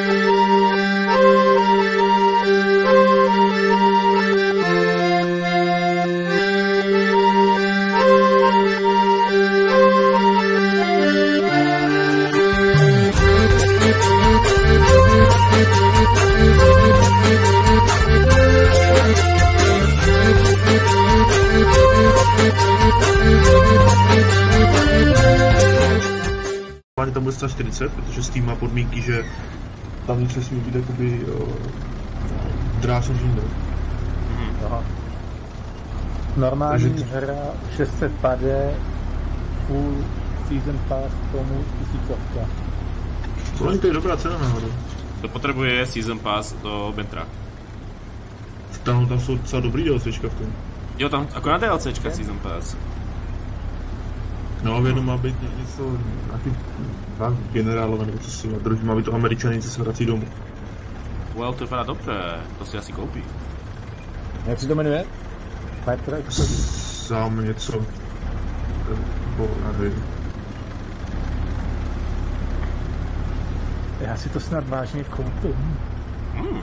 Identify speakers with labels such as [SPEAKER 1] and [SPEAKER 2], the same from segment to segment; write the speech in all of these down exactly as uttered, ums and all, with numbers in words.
[SPEAKER 1] Tam bude sto čtyřicet, protože Steam má podmínky, že tam něco smí být jakoby dráž než jinde.
[SPEAKER 2] Mm-hmm. Aha. Normální Takže... hra šest set padesát, full season pass k tomu tisícovka.
[SPEAKER 1] To je dobrá cena náhodou.
[SPEAKER 3] To potřebuje season pass do Bentra.
[SPEAKER 1] Tam, tam jsou docela dobrý DLCčka v tom.
[SPEAKER 3] Jo, tam jako na DLCčka okay. Season pass.
[SPEAKER 1] No a v jednom má být něco, nějaký dva generálové nebo co si, a druhý má být to Američany, co se vrací domů.
[SPEAKER 3] Well, to vypadá dobře, to si asi koupí.
[SPEAKER 2] Jak se to jmenuje? Fighter?
[SPEAKER 1] Sám něco, nebo nevím.
[SPEAKER 2] Já si to snad vážně koupím.
[SPEAKER 3] Hmm.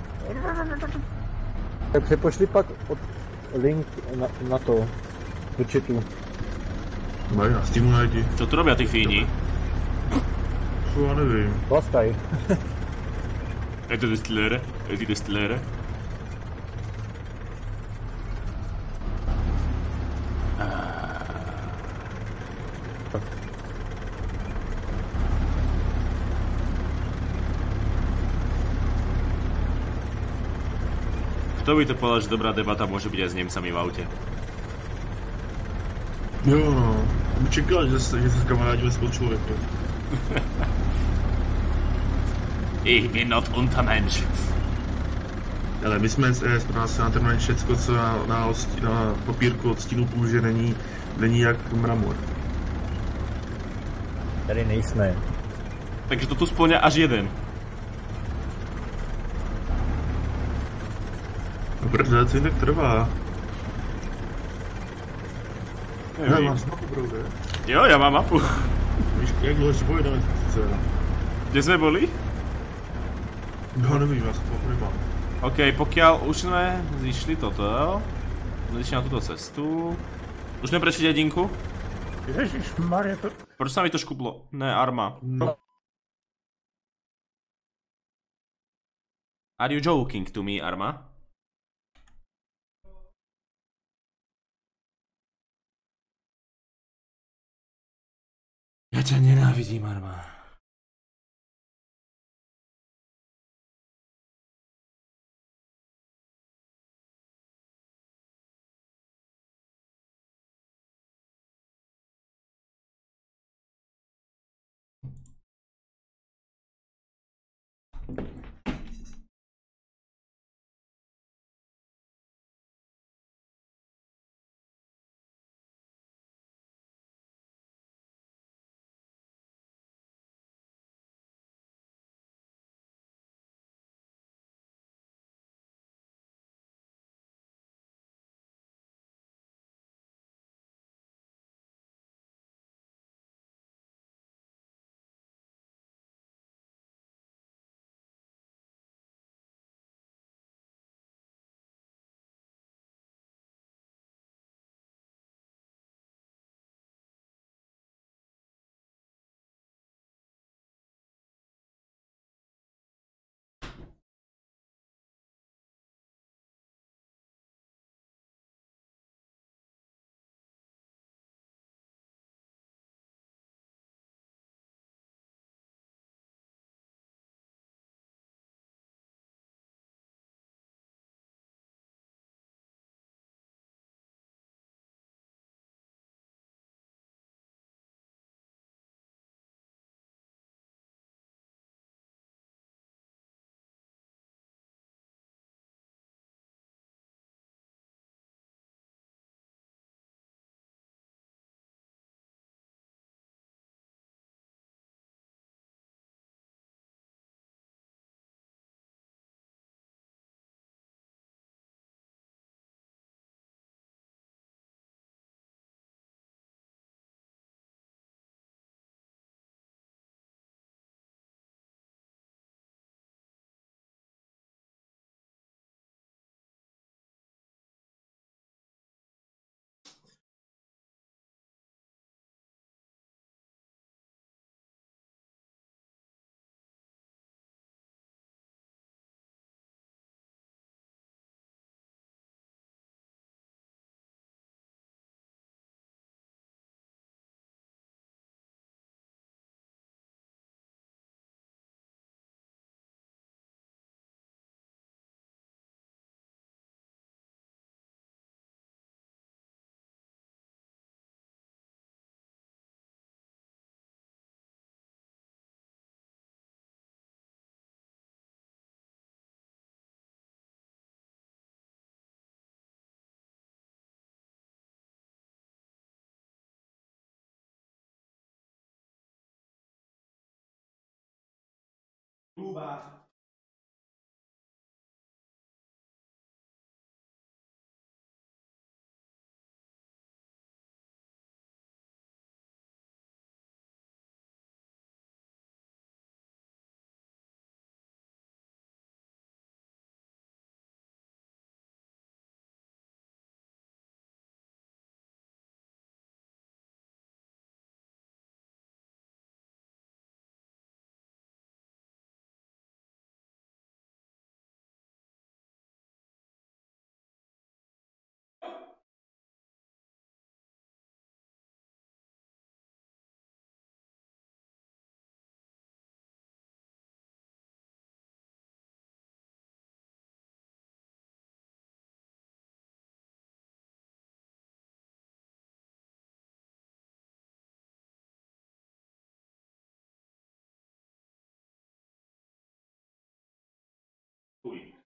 [SPEAKER 2] Tak přepošli pak od link na, na to, do chatu.
[SPEAKER 1] Mají na Steamu najdi.
[SPEAKER 3] Co tu robí ty fíni?
[SPEAKER 1] Co já nevím.
[SPEAKER 2] Plastaj.
[SPEAKER 3] Je to destillere? Je to destillere? Kto by to povedal, že dobrá debata môže byť aj s Nemcami v aute?
[SPEAKER 1] Jo no, čekal, že se, že se kamarádíme spolu člověkem.
[SPEAKER 3] Ich bin not Untermensch.
[SPEAKER 1] Ale my jsme z nás na ten všecko, co na, na, na papírku od stínu použije, není, není jak mramor.
[SPEAKER 2] Tady nejsme.
[SPEAKER 3] Takže to tu splňa až jeden.
[SPEAKER 1] No protože to jinak trvá. Já mám mapu, broude.
[SPEAKER 3] Jo, já mám mapu.
[SPEAKER 1] Víš, jak dlouho ještě pojedeme?
[SPEAKER 3] Kde jsme byli?
[SPEAKER 1] No nevím, já jsem mapu nemám.
[SPEAKER 3] OK, pokiaľ už jsme zišli toto, zišli na tuto cestu. Už jsme prešli dedinku?
[SPEAKER 2] Ježišmarja, to...
[SPEAKER 3] Proč sa mi to škublo? Ne, Arma.
[SPEAKER 1] No.
[SPEAKER 3] Are you joking to me, Arma? Ja ťa nenávidím, Arma. Kuba. Uj.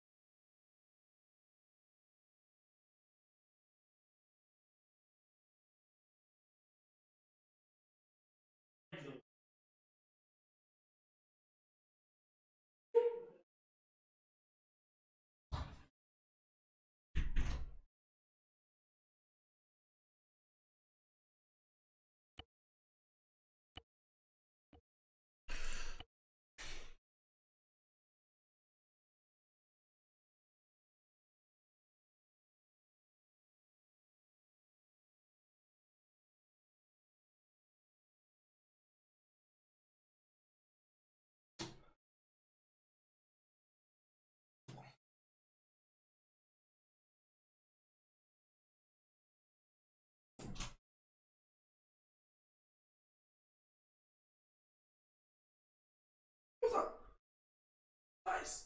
[SPEAKER 3] Nice.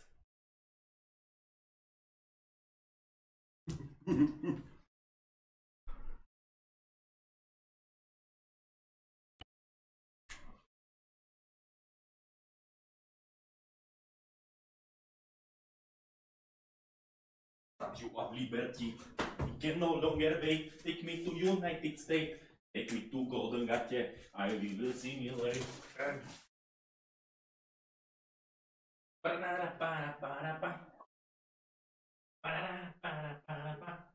[SPEAKER 3] Statue of Liberty. You can no longer wait. Take me to United States. Take me to Golden Gate. I will simulate. Para para para para. Para para para para.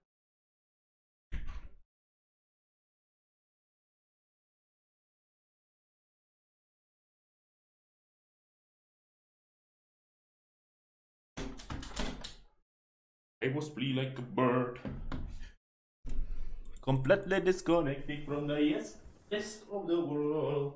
[SPEAKER 3] I was free like a bird, completely disconnected from the yes, rest of the world.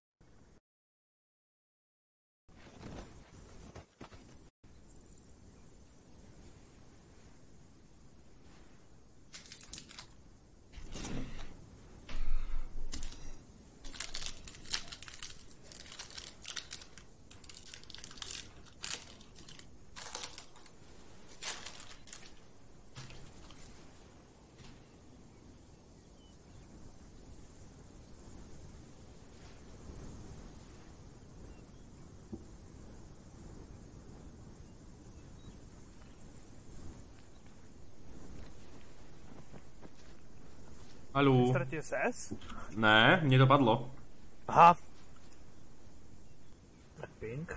[SPEAKER 3] Haló.
[SPEAKER 4] Ztratil ses?
[SPEAKER 3] Ne, mě to padlo.
[SPEAKER 4] Aha. Tak pink.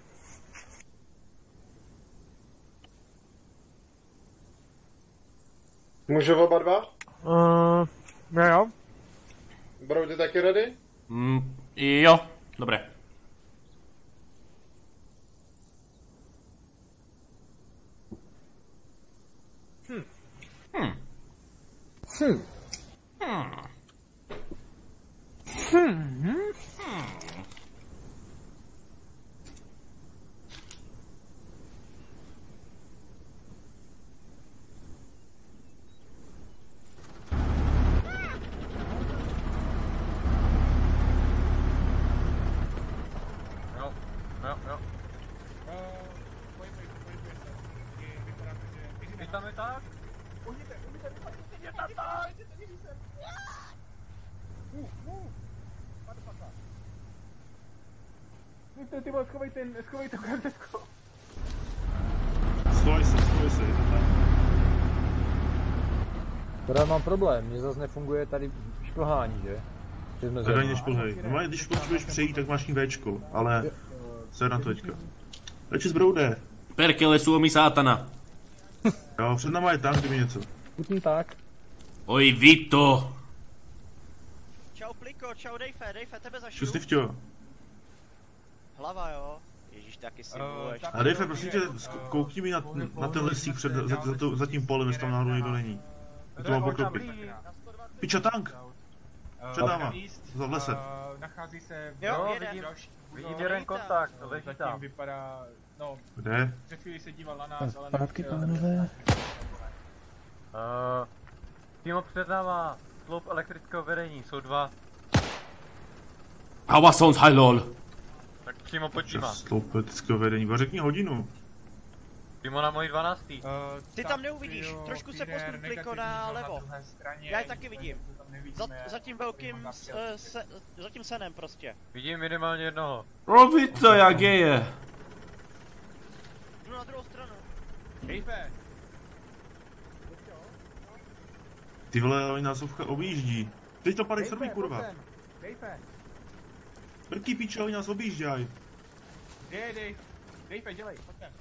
[SPEAKER 5] Můžu oba dva?
[SPEAKER 4] Uh, jo jo.
[SPEAKER 5] Budou ty taky ready?
[SPEAKER 3] Mm, jo, dobré.
[SPEAKER 4] Hm.
[SPEAKER 3] Hm.
[SPEAKER 4] Hm.
[SPEAKER 3] Hmm.
[SPEAKER 4] Hmm.
[SPEAKER 3] Hmm.
[SPEAKER 4] Jo, jo, jo. Vy tam je tak? Uhněte, uhněte, uhněte, je tam tak! Uh, uh, pade pasa. Ty, ty vole, schovej ten, schovej to kartetko.
[SPEAKER 1] Schovej se, schovej se, je to tam.
[SPEAKER 2] Teda mám problém, mně zase nefunguje tady šplhání, že? Že jsme
[SPEAKER 1] Zadajně šplhej. No, když potřebuješ přejít, tak máš ní Včko, ale co je na to teďka? Leči z Broude.
[SPEAKER 6] Perkele suomi saatana.
[SPEAKER 1] Jo, před náma je tank, kdyby něco.
[SPEAKER 2] Putím tak.
[SPEAKER 6] Oj Vito.
[SPEAKER 7] Čau Pliko, čau Dejfe, Dejfe, tebe zašlu.
[SPEAKER 1] Šusti vťo.
[SPEAKER 7] Hlava jo. Ježíš, taky simuluješ.
[SPEAKER 4] Uh,
[SPEAKER 1] A Dejfe, prosím tě, koukni mi na, na ten lesík před, za, za, to, za tím polem, jestli tam náhodou někdo není. Je to mám poklopit. Piča, tank! Před náma, za v lese.
[SPEAKER 4] Nachází se...
[SPEAKER 7] Jo,
[SPEAKER 4] No,
[SPEAKER 7] jede.
[SPEAKER 4] vidím další.
[SPEAKER 2] Vidím jeden kontakt, to
[SPEAKER 4] Zatím
[SPEAKER 2] lečítám.
[SPEAKER 4] vypadá... No,
[SPEAKER 1] Kde?
[SPEAKER 4] před chvíli se díval na
[SPEAKER 2] Tam
[SPEAKER 4] nás, ale...
[SPEAKER 2] zpátky,
[SPEAKER 4] nechtěl.
[SPEAKER 2] pánové.
[SPEAKER 8] Uh, přímo před náma sloup elektrického vedení, jsou dva.
[SPEAKER 6] Hawasons hajlol.
[SPEAKER 8] Tak přímo pod nima.
[SPEAKER 1] Sloup politického vedení, řekni hodinu.
[SPEAKER 8] Přímo na mojí dvanáctý.
[SPEAKER 4] Uh,
[SPEAKER 7] Ty tam neuvidíš, trošku se posun Pliko na levo. Já je taky vidím. Za, za tím velkým, s, eh, se, za tím senem prostě.
[SPEAKER 8] Vidím minimálně jednoho.
[SPEAKER 6] No Vito, jak je?
[SPEAKER 7] Jdu na druhou stranu.
[SPEAKER 4] Hejfe!
[SPEAKER 1] Ty vole, oni nás obcha- objíždí. Teď to padej srbí, kurva.
[SPEAKER 4] Dejfe!
[SPEAKER 1] Prký píče, oni nás objížděj.
[SPEAKER 4] Dej, dej! Dejfe, dělej, pojď sem.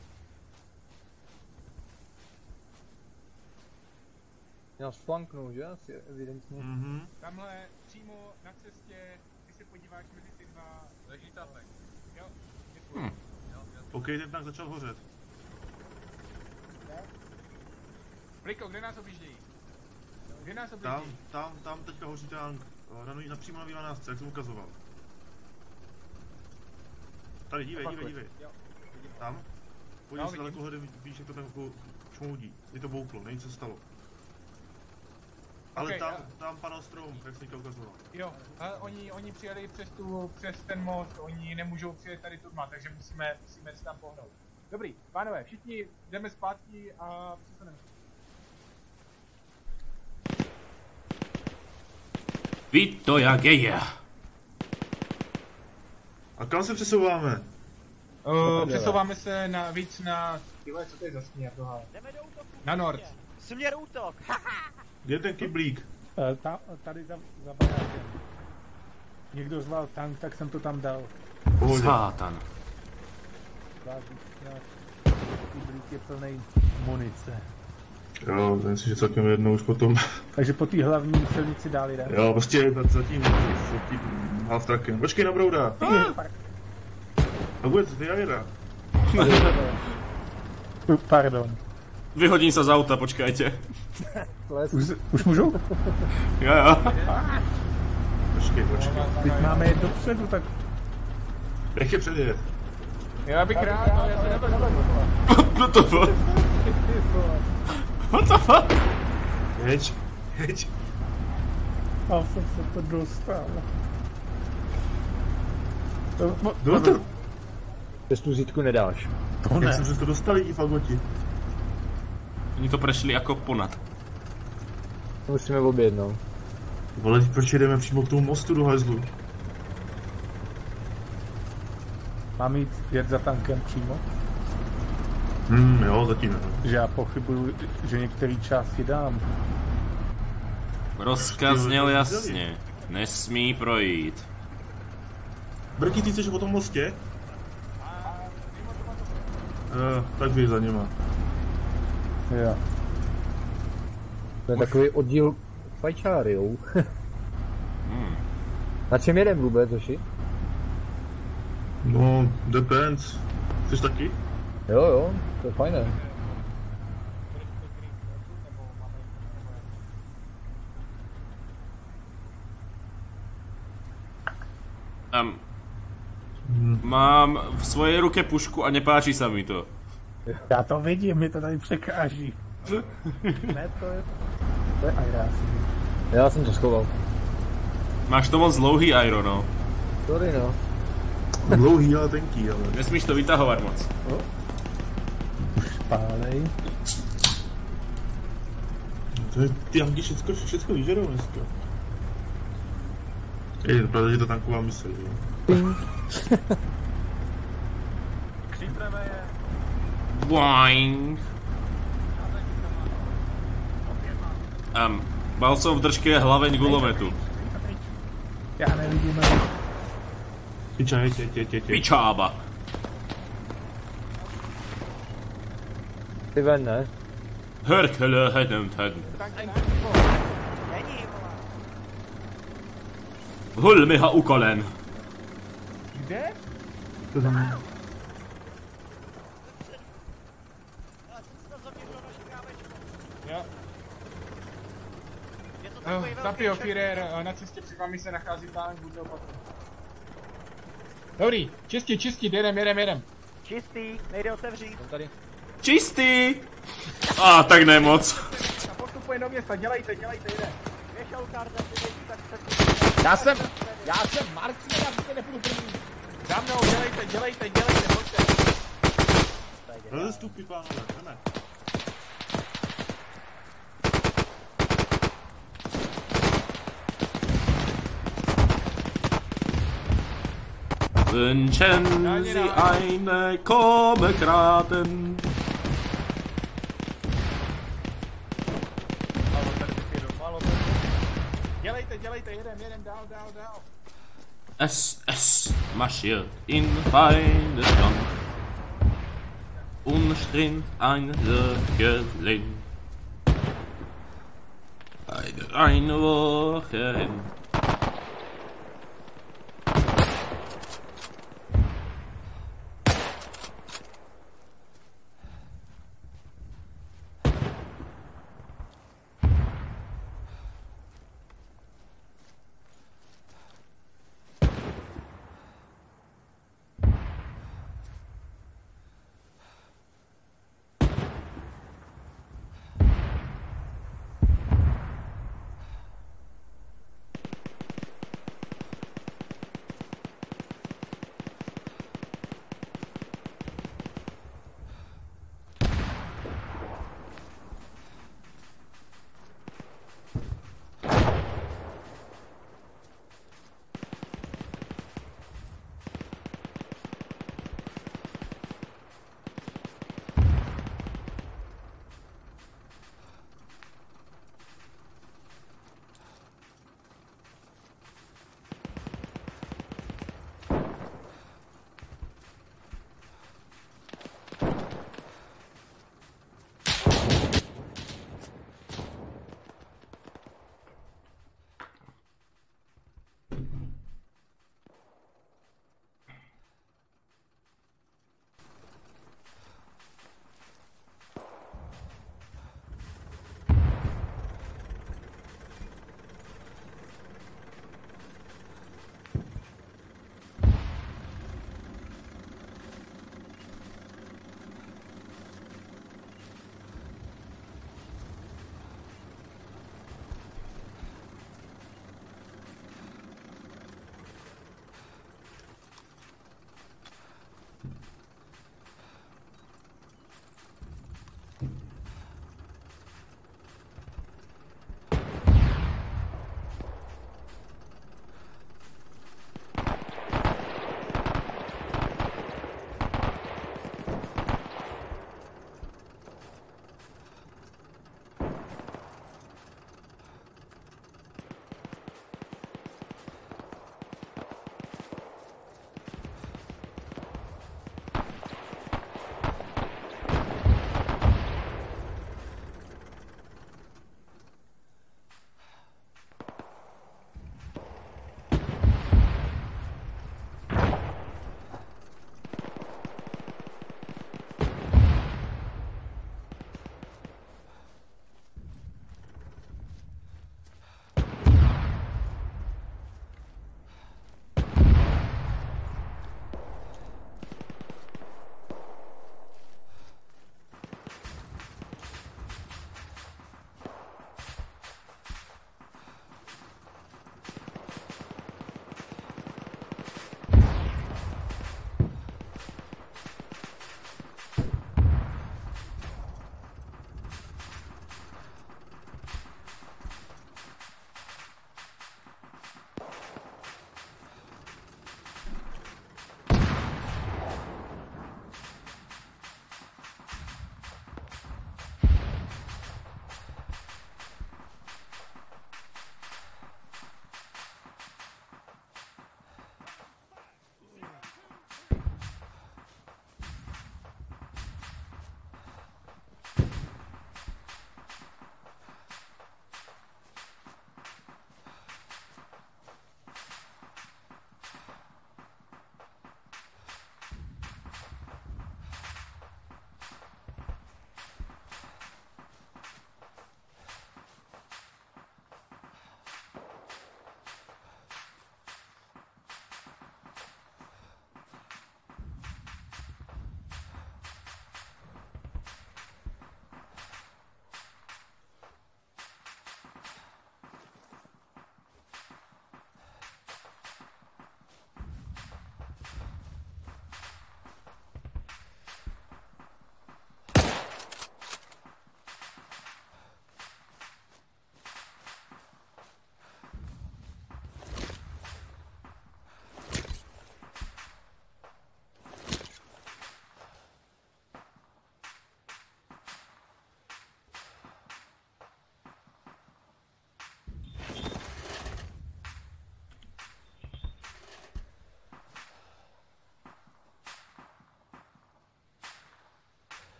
[SPEAKER 2] Já splanknu, že? Asi evidentně.
[SPEAKER 1] Mhm.
[SPEAKER 4] Tamhle přímo na cestě, když se podíváš mezi ty dva...
[SPEAKER 8] Leží tapek.
[SPEAKER 4] Jo, děkuji.
[SPEAKER 6] Hm.
[SPEAKER 1] OK, ten tank začal hořet.
[SPEAKER 4] Pliko, kde nás objíždějí? Kde nás
[SPEAKER 1] Tam,
[SPEAKER 4] objíždějí?
[SPEAKER 1] tam, tam teďka hoří tank. Na, na, přímo na dvanáctce, jak jsem ukazoval. Tady, dívej, dívej, dívej.
[SPEAKER 4] Jo.
[SPEAKER 1] Tam. Podívej
[SPEAKER 4] No,
[SPEAKER 1] se
[SPEAKER 4] vidím.
[SPEAKER 1] dalekohled, víš, jak to tam jako čmoudí. Je to bouklo, není co stalo. Ale
[SPEAKER 4] Okay,
[SPEAKER 1] tam,
[SPEAKER 4] já-
[SPEAKER 1] tam padal strom, jak jsem ukazoval.
[SPEAKER 4] Jo, ale oni, oni přijeli přes, tu, přes ten most, oni nemůžou přijet tady turma, takže musíme, musíme se tam pohnout. Dobrý, pánové, všichni jdeme zpátky a přesuneme se.
[SPEAKER 6] Vito, jak je?
[SPEAKER 1] A kam se přesouváme?
[SPEAKER 4] Uh, přesouváme se na, víc na... Tyhle, co to je za směr tohle?
[SPEAKER 7] Jdeme do útoku.
[SPEAKER 4] Na nord.
[SPEAKER 7] Směr útok.
[SPEAKER 1] Kde je ten kyblík?
[SPEAKER 2] Eh, Ta, tady za, za barákem. Někdo zval tank, tak jsem to tam dal.
[SPEAKER 1] Pohodě.
[SPEAKER 6] Sátan.
[SPEAKER 2] Vážný nějak. Kyblík je plnej munice.
[SPEAKER 1] Jo, myslím si, že celkem jednou už potom.
[SPEAKER 2] Takže po té hlavní silnici dál jdem.
[SPEAKER 1] Jo, prostě zatím, zatím half trackem. Počkej na Brouda. A bude to ty jajera.
[SPEAKER 2] Pardon.
[SPEAKER 6] Vyhodím se z auta, počkajte.
[SPEAKER 2] Už, už můžu?
[SPEAKER 6] Jo, jo.
[SPEAKER 1] Počkej, počkej.
[SPEAKER 2] Teď máme jet dopředu, tak...
[SPEAKER 1] Jak je předjet?
[SPEAKER 4] Já bych rád, ale já se nebudu.
[SPEAKER 6] What the fuck? What the fuck?
[SPEAKER 1] Jeď, jeď.
[SPEAKER 2] A jsem se to dostal. To, no,
[SPEAKER 1] No to,
[SPEAKER 9] Cestu zítku nedáš.
[SPEAKER 2] to
[SPEAKER 1] jak
[SPEAKER 2] ne.
[SPEAKER 1] jsem se to dostali, ti fagoti.
[SPEAKER 6] Oni to prešli jako ponad.
[SPEAKER 9] To musíme objednout.
[SPEAKER 1] Vole, proč jedeme přímo k tomu mostu do hajzlu?
[SPEAKER 2] Mám jít jet za tankem přímo?
[SPEAKER 1] Hmm, jo, zatím ne.
[SPEAKER 2] Že já pochybuju, že některé části dám.
[SPEAKER 6] Rozkaz zněl jasně. Nesmí projít.
[SPEAKER 1] Brky, ty jsi po tom mostě? Uh, tak běž za něma.
[SPEAKER 2] Jo.
[SPEAKER 9] To je takový oddíl fajčáry, jo.
[SPEAKER 6] Hmm.
[SPEAKER 9] Na čem jedem vůbec, Zoši?
[SPEAKER 1] No, depends. Jsi taky?
[SPEAKER 9] Jo, jo, to je fajné.
[SPEAKER 6] Um, mám v svojej ruke pušku a nepáči sa mi to.
[SPEAKER 2] Já to vidím, mi to tady překáží. Ne, to je... To je Irasi.
[SPEAKER 9] Já jsem to schoval.
[SPEAKER 6] Máš to moc dlouhý, Iron, no.
[SPEAKER 9] Sorry, no.
[SPEAKER 1] Dlouhý, ale tenký, ale.
[SPEAKER 6] Nesmíš to vytahovat moc.
[SPEAKER 2] Pálej.
[SPEAKER 1] To je, ty Janky všecko, všecko vyžerou dneska. Je, pravda, že to tanková mise, jo.
[SPEAKER 8] Křípneme je.
[SPEAKER 6] Boing. Um, mal som v držke hlaveň gulometu.
[SPEAKER 2] Já nevidím.
[SPEAKER 1] Piča, jeď, jeď, jeď, jeď.
[SPEAKER 6] Pičába.
[SPEAKER 9] Ty ven, ne?
[SPEAKER 6] Hörkele, hedem, hedem.
[SPEAKER 7] Není, vole.
[SPEAKER 6] Hulmiha u kolen.
[SPEAKER 4] Kde?
[SPEAKER 2] To za mě.
[SPEAKER 7] Já jsem si to zaměřil na škrávečko.
[SPEAKER 4] Jo.
[SPEAKER 7] Je to
[SPEAKER 4] Uh,
[SPEAKER 7] takový velký
[SPEAKER 4] Tapio,
[SPEAKER 7] čert.
[SPEAKER 4] Führer, uh, na cestě před vámi se nachází pán Budil Patron. Dobrý, čistí, čistí, jedem, jedem, jedem.
[SPEAKER 7] Čistý, nejde otevřít.
[SPEAKER 6] Čistý! A ah, tak ne moc.
[SPEAKER 4] A postupuje do města, dělejte, dělejte, jde.
[SPEAKER 7] Běžel karta, ty věcí, tak se...
[SPEAKER 2] Já jsem, já jsem Marcin, já se nepůjdu první.
[SPEAKER 4] Za mnou, dělejte, dělejte, dělejte, pojďte.
[SPEAKER 1] Rozestupy, pánové, jdeme.
[SPEAKER 6] Wünschen Sie eine Komekraten.
[SPEAKER 4] Málo tady ty málo tady. Dělejte, dělejte, jedem, jedem, dál, dál, dál.
[SPEAKER 6] S S marschiert in feines Land und stringt ein Löcherling. Eine, eine Woche hin.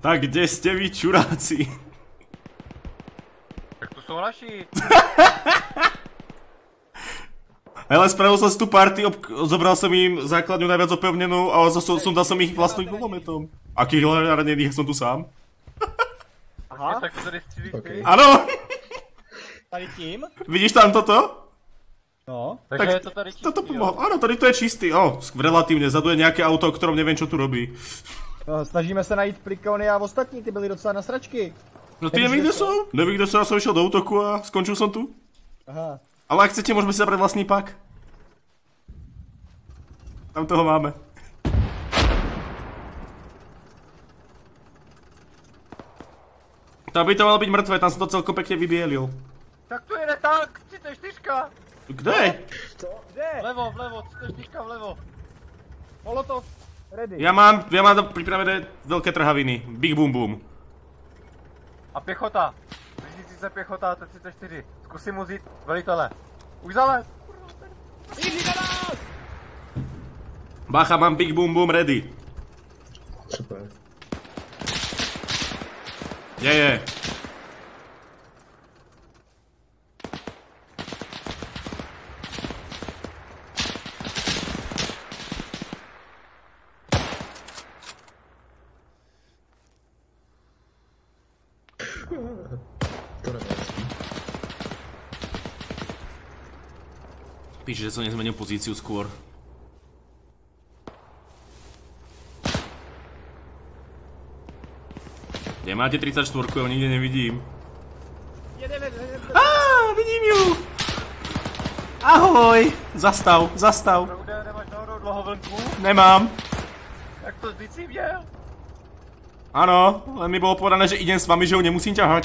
[SPEAKER 6] Tak kde jste vy, čuráci?
[SPEAKER 8] Tak to jsou naši.
[SPEAKER 6] Hele, spravil som si tu party, zobral som im základňu najviac opevnenú, ale sundal som ich vlastným gulometom. Akých ranených som tu sám?
[SPEAKER 8] Aha. Tak to tady střílíš ty.
[SPEAKER 6] Ano!
[SPEAKER 7] Tady tím?
[SPEAKER 6] Vidíš tam toto?
[SPEAKER 8] No.
[SPEAKER 6] Tak
[SPEAKER 8] Takže je to tady čistý,
[SPEAKER 6] toto pomohlo. Áno, tady to je čistý. O, relatívne, zadu je nejaké auto, o ktorom neviem, čo tu robí.
[SPEAKER 10] No, snažíme se najít plikony a ostatní, ty byly docela na sračky.
[SPEAKER 6] No ty neví, kde jsou? Neví, kde jsou, já jsem vyšel do útoku a skončil jsem tu.
[SPEAKER 10] Aha.
[SPEAKER 6] Ale ak chcete, môžeme si zabrať vlastný pak. Tam toho máme. Tam by to malo byť mŕtve, tam som to celkom pekne vybielil.
[SPEAKER 8] Tak tu jede tank, třicet čtyři.
[SPEAKER 6] Kde?
[SPEAKER 10] Co? Kde?
[SPEAKER 8] Vlevo, vlevo, třicet čtyři vlevo.
[SPEAKER 10] Molotov, ready.
[SPEAKER 6] Ja mám, ja mám pripravené veľké trhaviny. Big boom boom.
[SPEAKER 8] A pěchota. Blížící se pěchota, T třicet čtyři. Zkusím mu vzít velitele. Už zalet!
[SPEAKER 6] Bacha, mám big boom boom ready.
[SPEAKER 11] Super.
[SPEAKER 6] Je, je.
[SPEAKER 11] To nevadí.
[SPEAKER 6] Píše, že som nezmenil pozíciu skôr. Kde máte tridsaťštyri, ja ho nikde nevidím. Á, vidím ju! Ahoj! Zastav, zastav.
[SPEAKER 8] Nemáš náhodou dlouhovlnku?
[SPEAKER 6] Nemám.
[SPEAKER 8] Jak to vždyť si měl?
[SPEAKER 6] Ano, len mi bolo povedané, že idem s vami, že ho nemusím ťahať.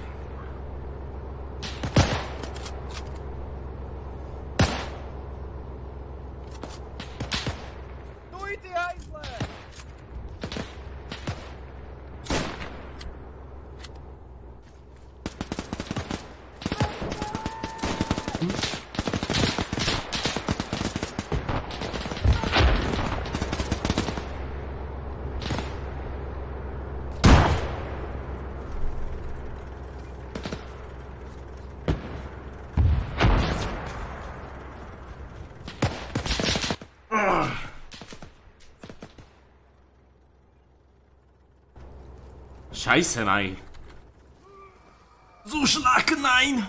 [SPEAKER 6] Scheiße, nein. So schlag, nein!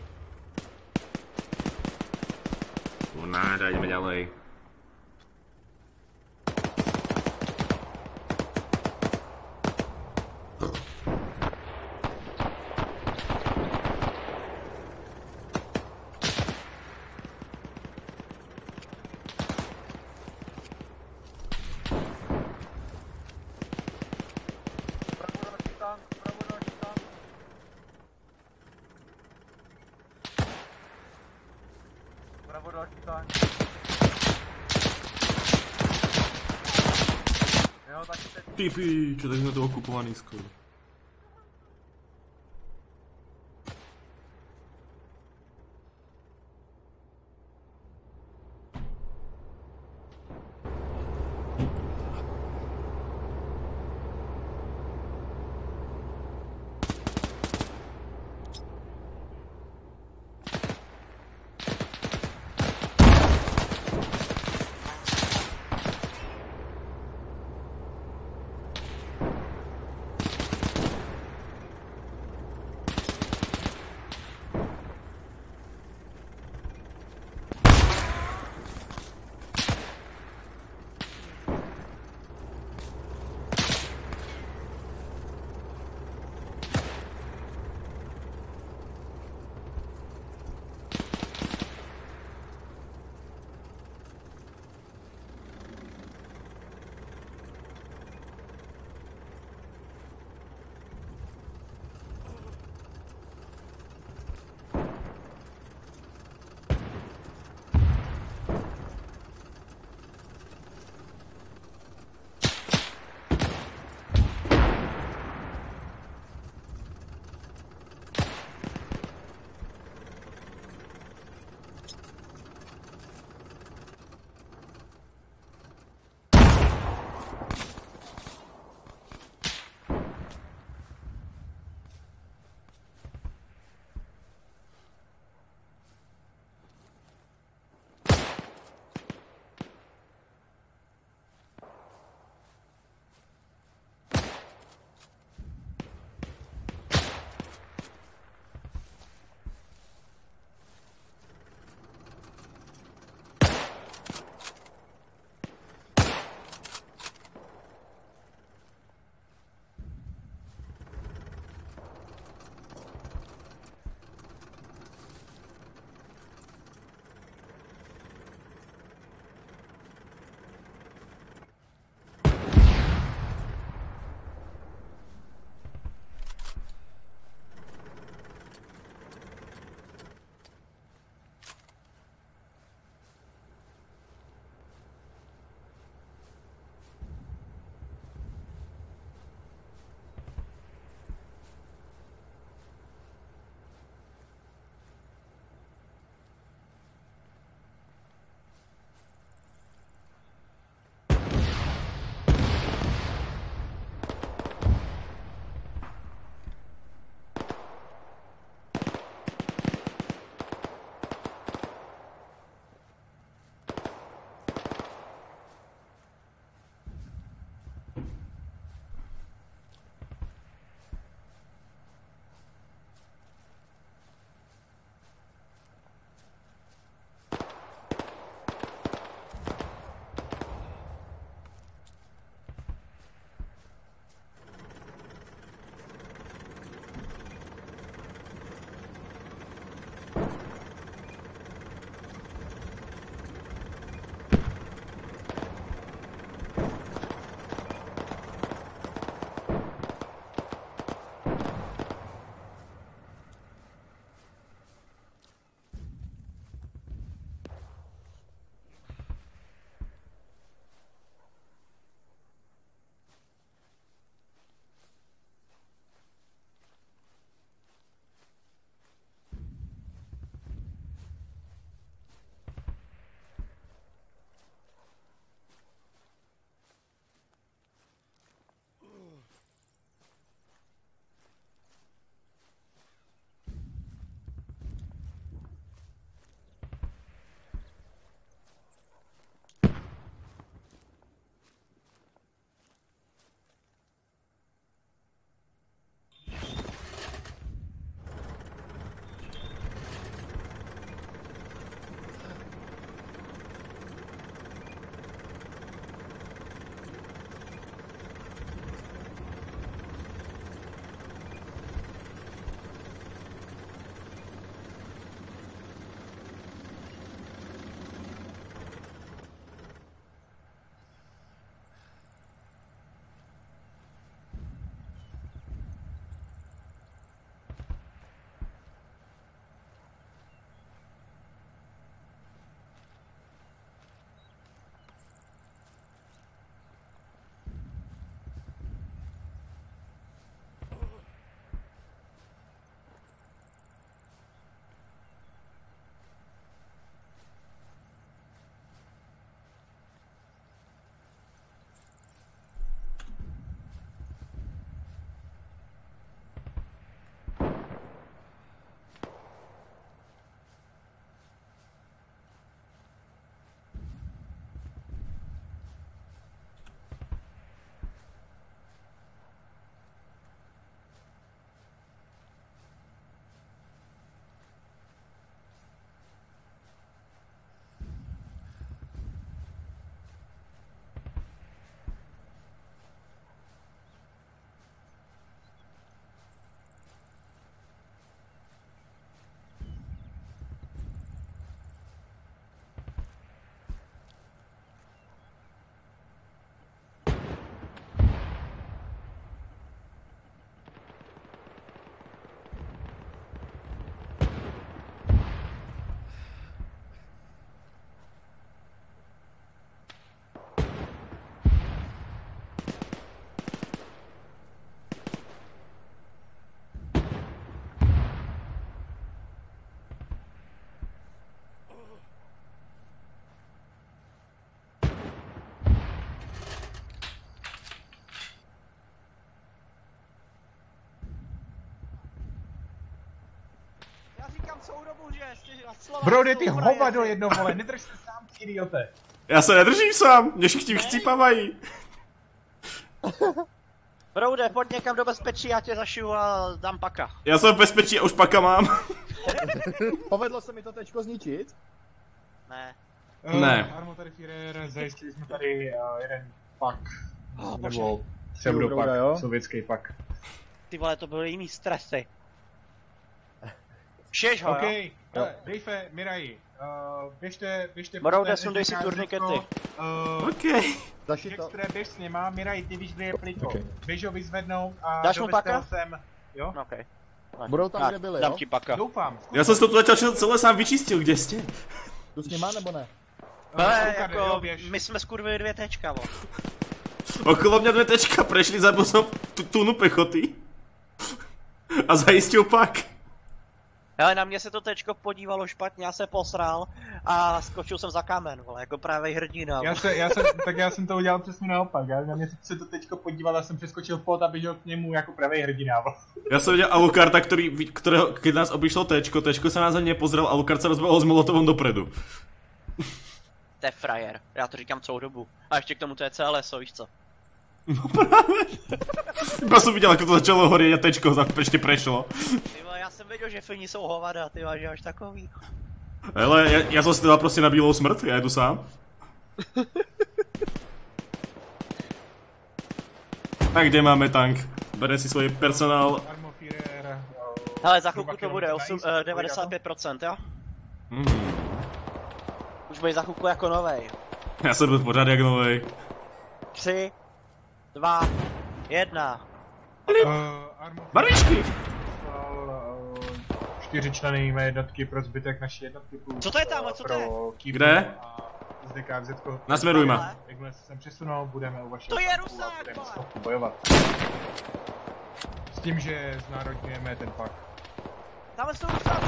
[SPEAKER 6] Kurnáda, ideme ďalej. Ty píčo, tak jsme to okupovaný skoro.
[SPEAKER 7] říkám celou dobu, že ty slova...
[SPEAKER 4] Brody, ty hovado jedno, vole, nedrž se sám, ty idiote.
[SPEAKER 6] Já se nedržím sám, mě všichni chcípavají.
[SPEAKER 7] Broude, pojď někam do bezpečí, já tě zašiju a dám paka.
[SPEAKER 6] Já jsem v bezpečí a už paka mám.
[SPEAKER 10] Povedlo se mi to tečko zničit?
[SPEAKER 7] Ne.
[SPEAKER 6] Ne.
[SPEAKER 4] Uh, Armo tady Führer, zajistili jsme tady uh, jeden pak.
[SPEAKER 7] Oh,
[SPEAKER 4] nebo pseudopak,
[SPEAKER 10] jo?
[SPEAKER 4] sovětský pak.
[SPEAKER 7] Ty vole, to byly jiný stresy. Šiješ ho,
[SPEAKER 4] OK,
[SPEAKER 7] jo?
[SPEAKER 4] hele, Dejfe, Miraji, uh, běžte, běžte...
[SPEAKER 7] Broude, sundej si turnikety.
[SPEAKER 4] Uh,
[SPEAKER 6] OK.
[SPEAKER 10] Zaši to.
[SPEAKER 4] Dextre, běž s něma, Miraji, ty víš, kde je pliko.
[SPEAKER 11] Okay.
[SPEAKER 4] Běž ho vyzvednout a
[SPEAKER 7] dáš mu paka?
[SPEAKER 4] Sem, jo?
[SPEAKER 7] OK.
[SPEAKER 10] Budou tam, kde byli,
[SPEAKER 7] dám
[SPEAKER 10] jo?
[SPEAKER 7] ti paka.
[SPEAKER 4] Doufám.
[SPEAKER 6] Já jsem si to tu začal celé sám vyčistil, kde jste?
[SPEAKER 10] Tu s nima nebo ne?
[SPEAKER 7] Ne, jako, my jsme skurvili dvě tečka, vo.
[SPEAKER 6] Okolo mě dvě tečka prešli, zabil jsem tu tunu pechoty. A zajistil pak.
[SPEAKER 7] Hele, na mě se to tečko podívalo špatně, já se posral a skočil jsem za kámen, vole, jako právě hrdina.
[SPEAKER 4] Já se, já jsem, tak já jsem to udělal přesně naopak, já, na mě se to teďko podíval a jsem přeskočil pod a běžel k němu jako pravý hrdina.
[SPEAKER 6] Já jsem viděl Alucarda, který, kterého, když nás obišlo tečko, tečko se nás za mě pozrel, Alucard se rozběhl s molotovem dopredu.
[SPEAKER 7] To je frajer, já to říkám celou dobu. A ještě k tomu to je C L S, víš co?
[SPEAKER 6] No právě. Já jsem viděl, jak to začalo hořet a tečko ještě prešlo.
[SPEAKER 7] Ty vole, já jsem věděl, že Fini jsou hovada, ty vole, že až takový.
[SPEAKER 6] Hele, já, já jsem si teda prostě na bílou smrt, já jedu sám. Tak kde máme tank? Bere si svůj personál.
[SPEAKER 7] Hele, za chvilku to bude osm, uh, devadesát pět procent, jo?
[SPEAKER 6] Mm.
[SPEAKER 7] Už bude za chvilku jako novej.
[SPEAKER 6] Já jsem byl pořád jak novej.
[SPEAKER 7] Tři, dva, jedna.
[SPEAKER 6] Barvičky!
[SPEAKER 4] Čtyři členy mé jednotky pro zbytek naší jednotky.
[SPEAKER 7] Co to je tamhle, co to je?
[SPEAKER 6] Kde?
[SPEAKER 4] Z D K V Z.
[SPEAKER 6] Nasměrujme.
[SPEAKER 4] Jakmile se sem přesunou, budeme u vašeho
[SPEAKER 7] To je
[SPEAKER 4] tanku a
[SPEAKER 7] Rusák,
[SPEAKER 4] budeme
[SPEAKER 7] vole!
[SPEAKER 4] schopni bojovat. S tím, že znárodňujeme ten pak.
[SPEAKER 7] Tamhle jsou Rusáci!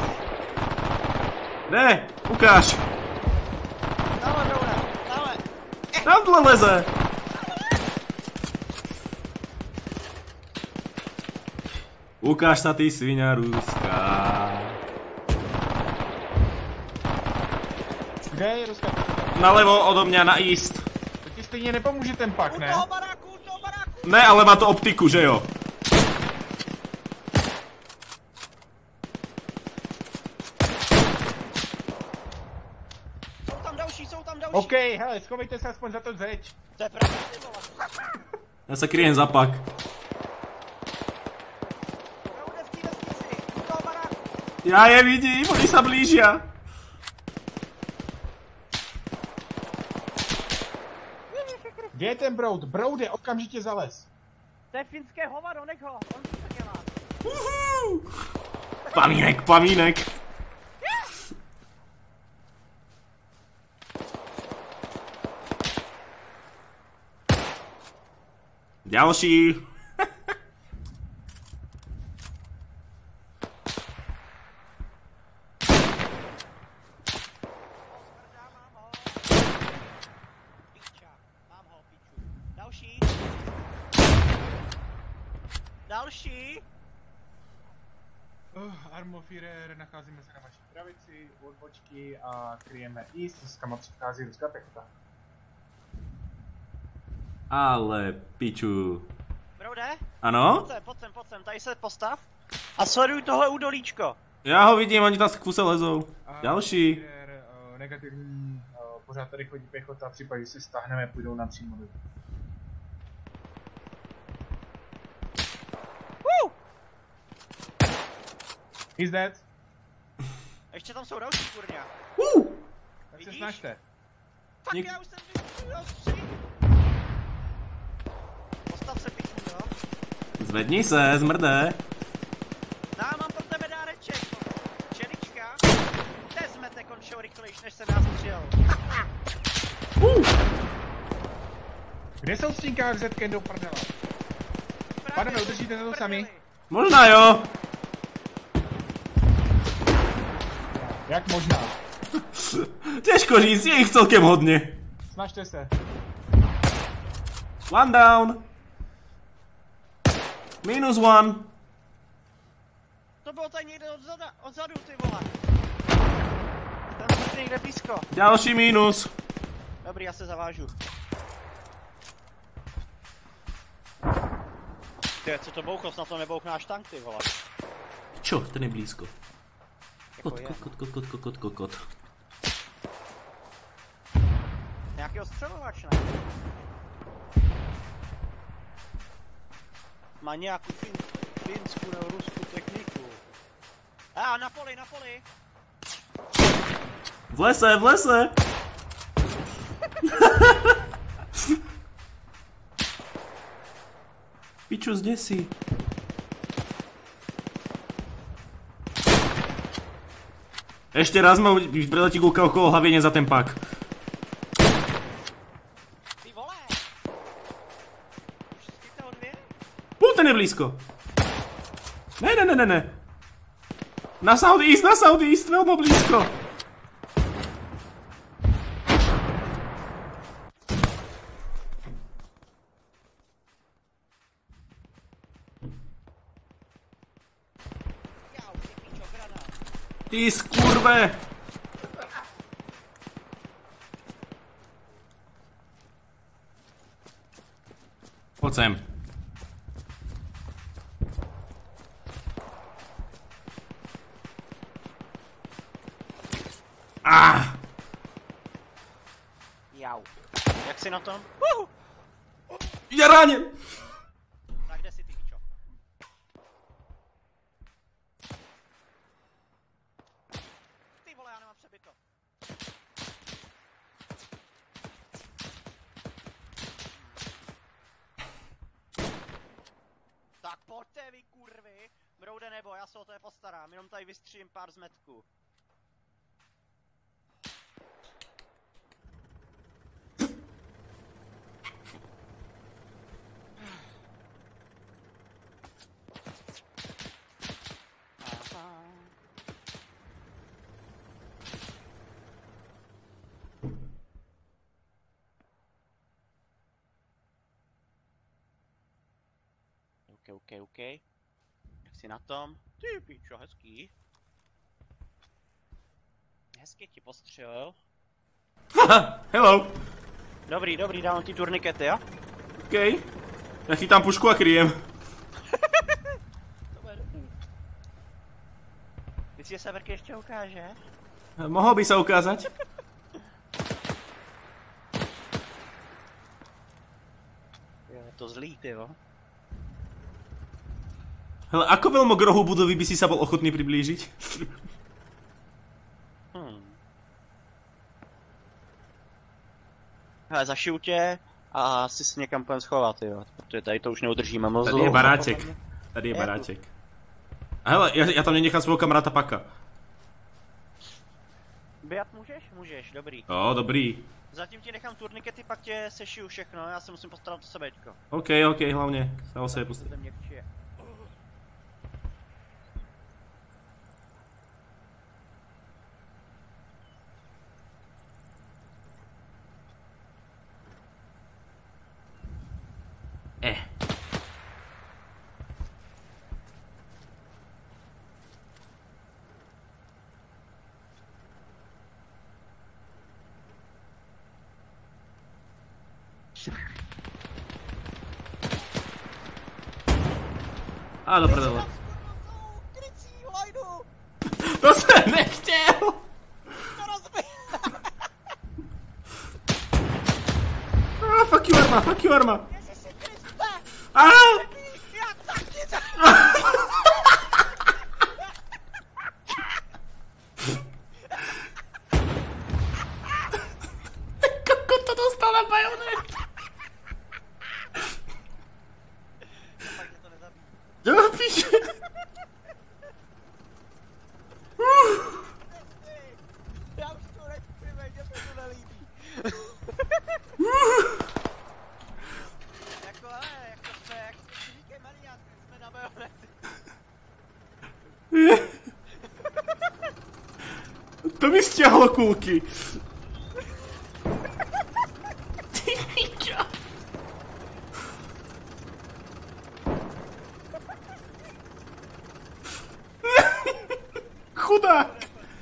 [SPEAKER 6] Ne, ukáž!
[SPEAKER 7] Tamhle, Broude, tamhle!
[SPEAKER 6] Tamhle leze! Ukáž sa ty svinia ruská.
[SPEAKER 4] Kde je Ruska?
[SPEAKER 6] Nalevo odo mňa na east.
[SPEAKER 4] To ti stejně nepomůže ten pak, ne?
[SPEAKER 7] U toho baráku, u toho baráku!
[SPEAKER 6] Ne, ale má to optiku, že jo?
[SPEAKER 7] Jsou tam další, jsou tam další!
[SPEAKER 4] OK, hele, schovejte se aspoň za to zeď.
[SPEAKER 7] To je pravda, ty vole.
[SPEAKER 6] Ja sa kryjem za pak.
[SPEAKER 7] Broude, v té vesnici, u toho baráku!
[SPEAKER 6] Ja je vidím, oni sa blížia.
[SPEAKER 4] Kde je ten Broud? Broude, okamžitě zalez.
[SPEAKER 7] To je finské hovado, nech ho, on to tak dělá.
[SPEAKER 6] Uhu. Pamínek, pamínek. Ďalší.
[SPEAKER 7] Další. Další.
[SPEAKER 4] Uh, Armo Führer, nacházíme se na vaší pravici, u odbočky a kryjeme east, s kam přichází ruská pěchota.
[SPEAKER 6] Ale piču.
[SPEAKER 7] Broude?
[SPEAKER 6] Ano?
[SPEAKER 7] Pojď sem, pojď sem, pojď sem, tady se postav. A sleduj tohle údolíčko.
[SPEAKER 6] Já ho vidím, oni tam z kuse lezou. Další.
[SPEAKER 4] Führer, uh, negativní, uh, pořád tady chodí pěchota, v případě, že si stáhneme, půjdou nám přímo do.
[SPEAKER 7] Woo!
[SPEAKER 4] He's dead.
[SPEAKER 7] Ještě tam jsou další, kurňa.
[SPEAKER 6] Uh!
[SPEAKER 4] Tak se snažte.
[SPEAKER 7] Tak
[SPEAKER 6] Něk-
[SPEAKER 7] já už jsem vyšel tři. Postav se pěkně, jo.
[SPEAKER 6] Zvedni se, zmrde.
[SPEAKER 7] No, mám pro tebe dáreček. Čelička. Vezmete končil rychlejš, než jsem já střel.
[SPEAKER 6] Uh!
[SPEAKER 4] Kde jsou stínka V Z do prdela? Pánové, udržíte to sami?
[SPEAKER 6] Možná jo.
[SPEAKER 4] Jak možná?
[SPEAKER 6] Těžko říct, je jich celkem hodně.
[SPEAKER 4] Snažte se.
[SPEAKER 6] One down. Minus one.
[SPEAKER 7] To bylo tady někde odzadu, odzadu ty vole. Tam je někde blízko.
[SPEAKER 6] Další mínus.
[SPEAKER 7] Dobrý, já se zavážu. Ty, co to bouchlo, snad to nebouchnáš tank, ty vole.
[SPEAKER 6] Čo, ten je blízko.
[SPEAKER 7] Jako
[SPEAKER 6] Kot,
[SPEAKER 7] je,
[SPEAKER 6] kot, kot, kot, kot, kot, kot, kot, kot.
[SPEAKER 7] Nějaký ostřelovač, ne? Má nějakou fin, finskou nebo ruskou techniku. A, na poli, na poli!
[SPEAKER 6] V lese, v lese! Piču, zděsí. Ještě raz mám preletí kulka okolo hlavěně za ten pak.
[SPEAKER 7] Ty vole! Už jsi chytal dvě?
[SPEAKER 6] Půl, ten je blízko. Ne, ne, ne, ne, ne. Na southeast, na southeast, velmi blízko. Ty skurve! Pojď sem. Ah!
[SPEAKER 7] Jau. Jak jsi na tom? Uh!
[SPEAKER 6] Je raněn!
[SPEAKER 7] Tak kde jsi ty pičo? Ty vole, já nemám přebyto. Tak pojďte vy kurvy, broude nebo, já se o to je postarám, jenom tady vystřílím pár zmetků. OK, OK, OK. Jak jsi na tom? Ty pičo, hezký. Hezky ti postřelil.
[SPEAKER 6] Haha, hello.
[SPEAKER 7] Dobrý, dobrý, dávám ti turnikety, jo?
[SPEAKER 6] OK. Já chytám pušku a kryjem.
[SPEAKER 7] To bude dobrý. Ty si je severky ještě ukáže?
[SPEAKER 6] Mohl by se ukázat?
[SPEAKER 7] Je to zlý, ty jo?
[SPEAKER 6] Hele, ako veľmi k rohu budovy by si sa bol ochotný priblížiť?
[SPEAKER 7] Hmm. Hele, zašiju tě a asi si někam půjdem schovat, jo. Protože tady to už neudržíme moc
[SPEAKER 6] Tady je baráček. Tady je baráček. A hele, ja, ja tam nenechám svojho kamaráta Paka.
[SPEAKER 7] Bijat můžeš? Můžeš, dobrý.
[SPEAKER 6] Jo, dobrý.
[SPEAKER 7] Zatím ti nechám turnikety, pak tě sešiju všechno, já se musím postarat o sebečko.
[SPEAKER 6] OK, OK, hlavně. Sa o sebe postarat. Eh. A do prdele. To jsem nechtěl! Ah, fuck you arma, fuck you arma! Ah! Kokot to dostal na bajonet! Jo, píše!
[SPEAKER 7] Já už to nechci, mě to nelíbí. Jako ale, jako jsme, jak si říkej maniáci, jsme na bajonety.
[SPEAKER 6] To mi stěhlo kulky. Ty pičo. chudák.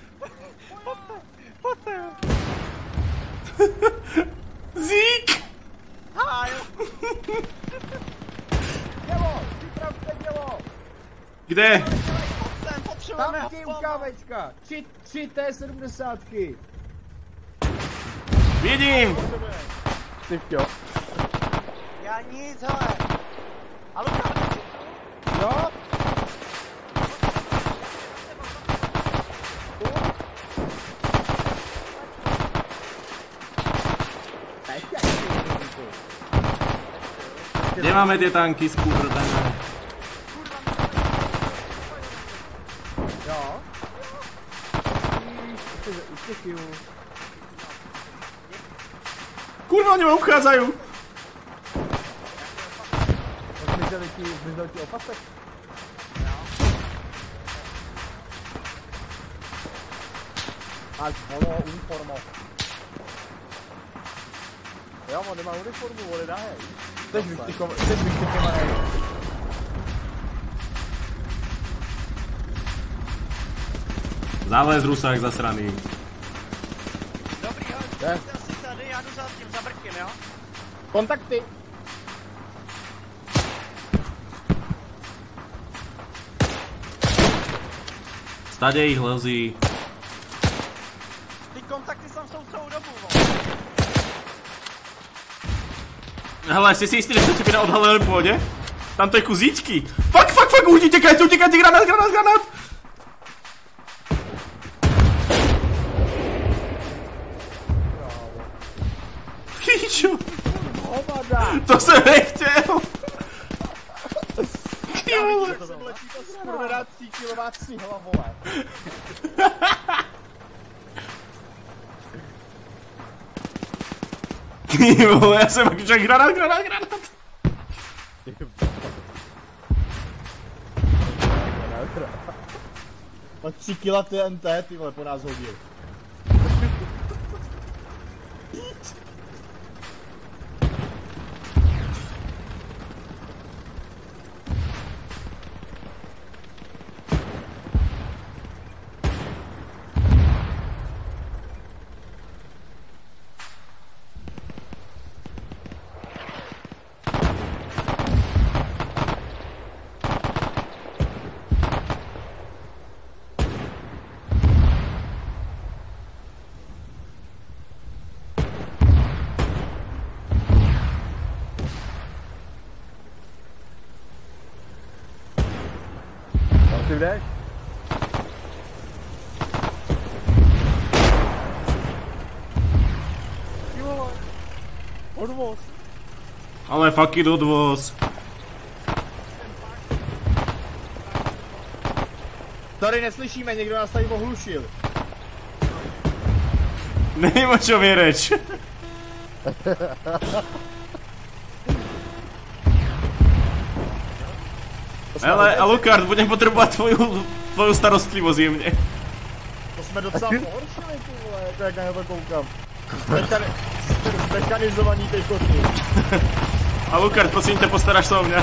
[SPEAKER 7] Pojďte.
[SPEAKER 6] Zík.
[SPEAKER 7] Háj.
[SPEAKER 10] Dělo, připravte dělo.
[SPEAKER 6] Kde?
[SPEAKER 7] Tam potřebujeme
[SPEAKER 10] Tam ti ukávečka. Tři, tři T sedmdesátky.
[SPEAKER 6] Vidím.
[SPEAKER 10] Ty vťo.
[SPEAKER 7] Já nic, hele. A Luka,
[SPEAKER 10] Jo?
[SPEAKER 6] Kde máme ty tanky, skurvené?
[SPEAKER 10] Jo. Utěkuju.
[SPEAKER 6] Kurva, oni ma obchádzajú.
[SPEAKER 10] Zmizeli ti, zmizel ti opasek? Máš holo uniformo. Jo, on nemá uniformu, on je nahej. Jsi vyštěkovaný.
[SPEAKER 6] Závez rusák zasraný.
[SPEAKER 7] dobrý, hele, jste asi tady, já jdu za tím, za brkem, jo?
[SPEAKER 10] Kontakty.
[SPEAKER 6] Stade ich lezí.
[SPEAKER 7] Ty kontakty tam jsou celou dobu, vo.
[SPEAKER 6] Hele, jsi si jistý, že se ti na odhalené půdě? Tam to je kuzíčky. Fuck, fuck, fuck, utíkajte, utíkajte, granát, granát, granát. Píčo. To jsem nechtěl.
[SPEAKER 10] Já vidím, že se vletí to skurvená tříkilová cihla, vole.
[SPEAKER 6] Ty vole, já jsem však granát, granát, granát.
[SPEAKER 10] Tak tři kila T N T, ty vole, po nás hodil. Ty jdeš? Ty vole. Odvoz.
[SPEAKER 6] Ale fuck it, odvoz.
[SPEAKER 10] Tady neslyšíme, někdo nás tady ohlušil.
[SPEAKER 6] Nevím, o čem je reč. Hele, Alucard, budem potřebovat tvoju, tvoju starostlivost jemně.
[SPEAKER 10] To jsme docela pohoršili, ty vole, jako jak na něho koukám. Mechanizovaný pěchotní.
[SPEAKER 6] Alucard, prosím tě, postaráš se o mě.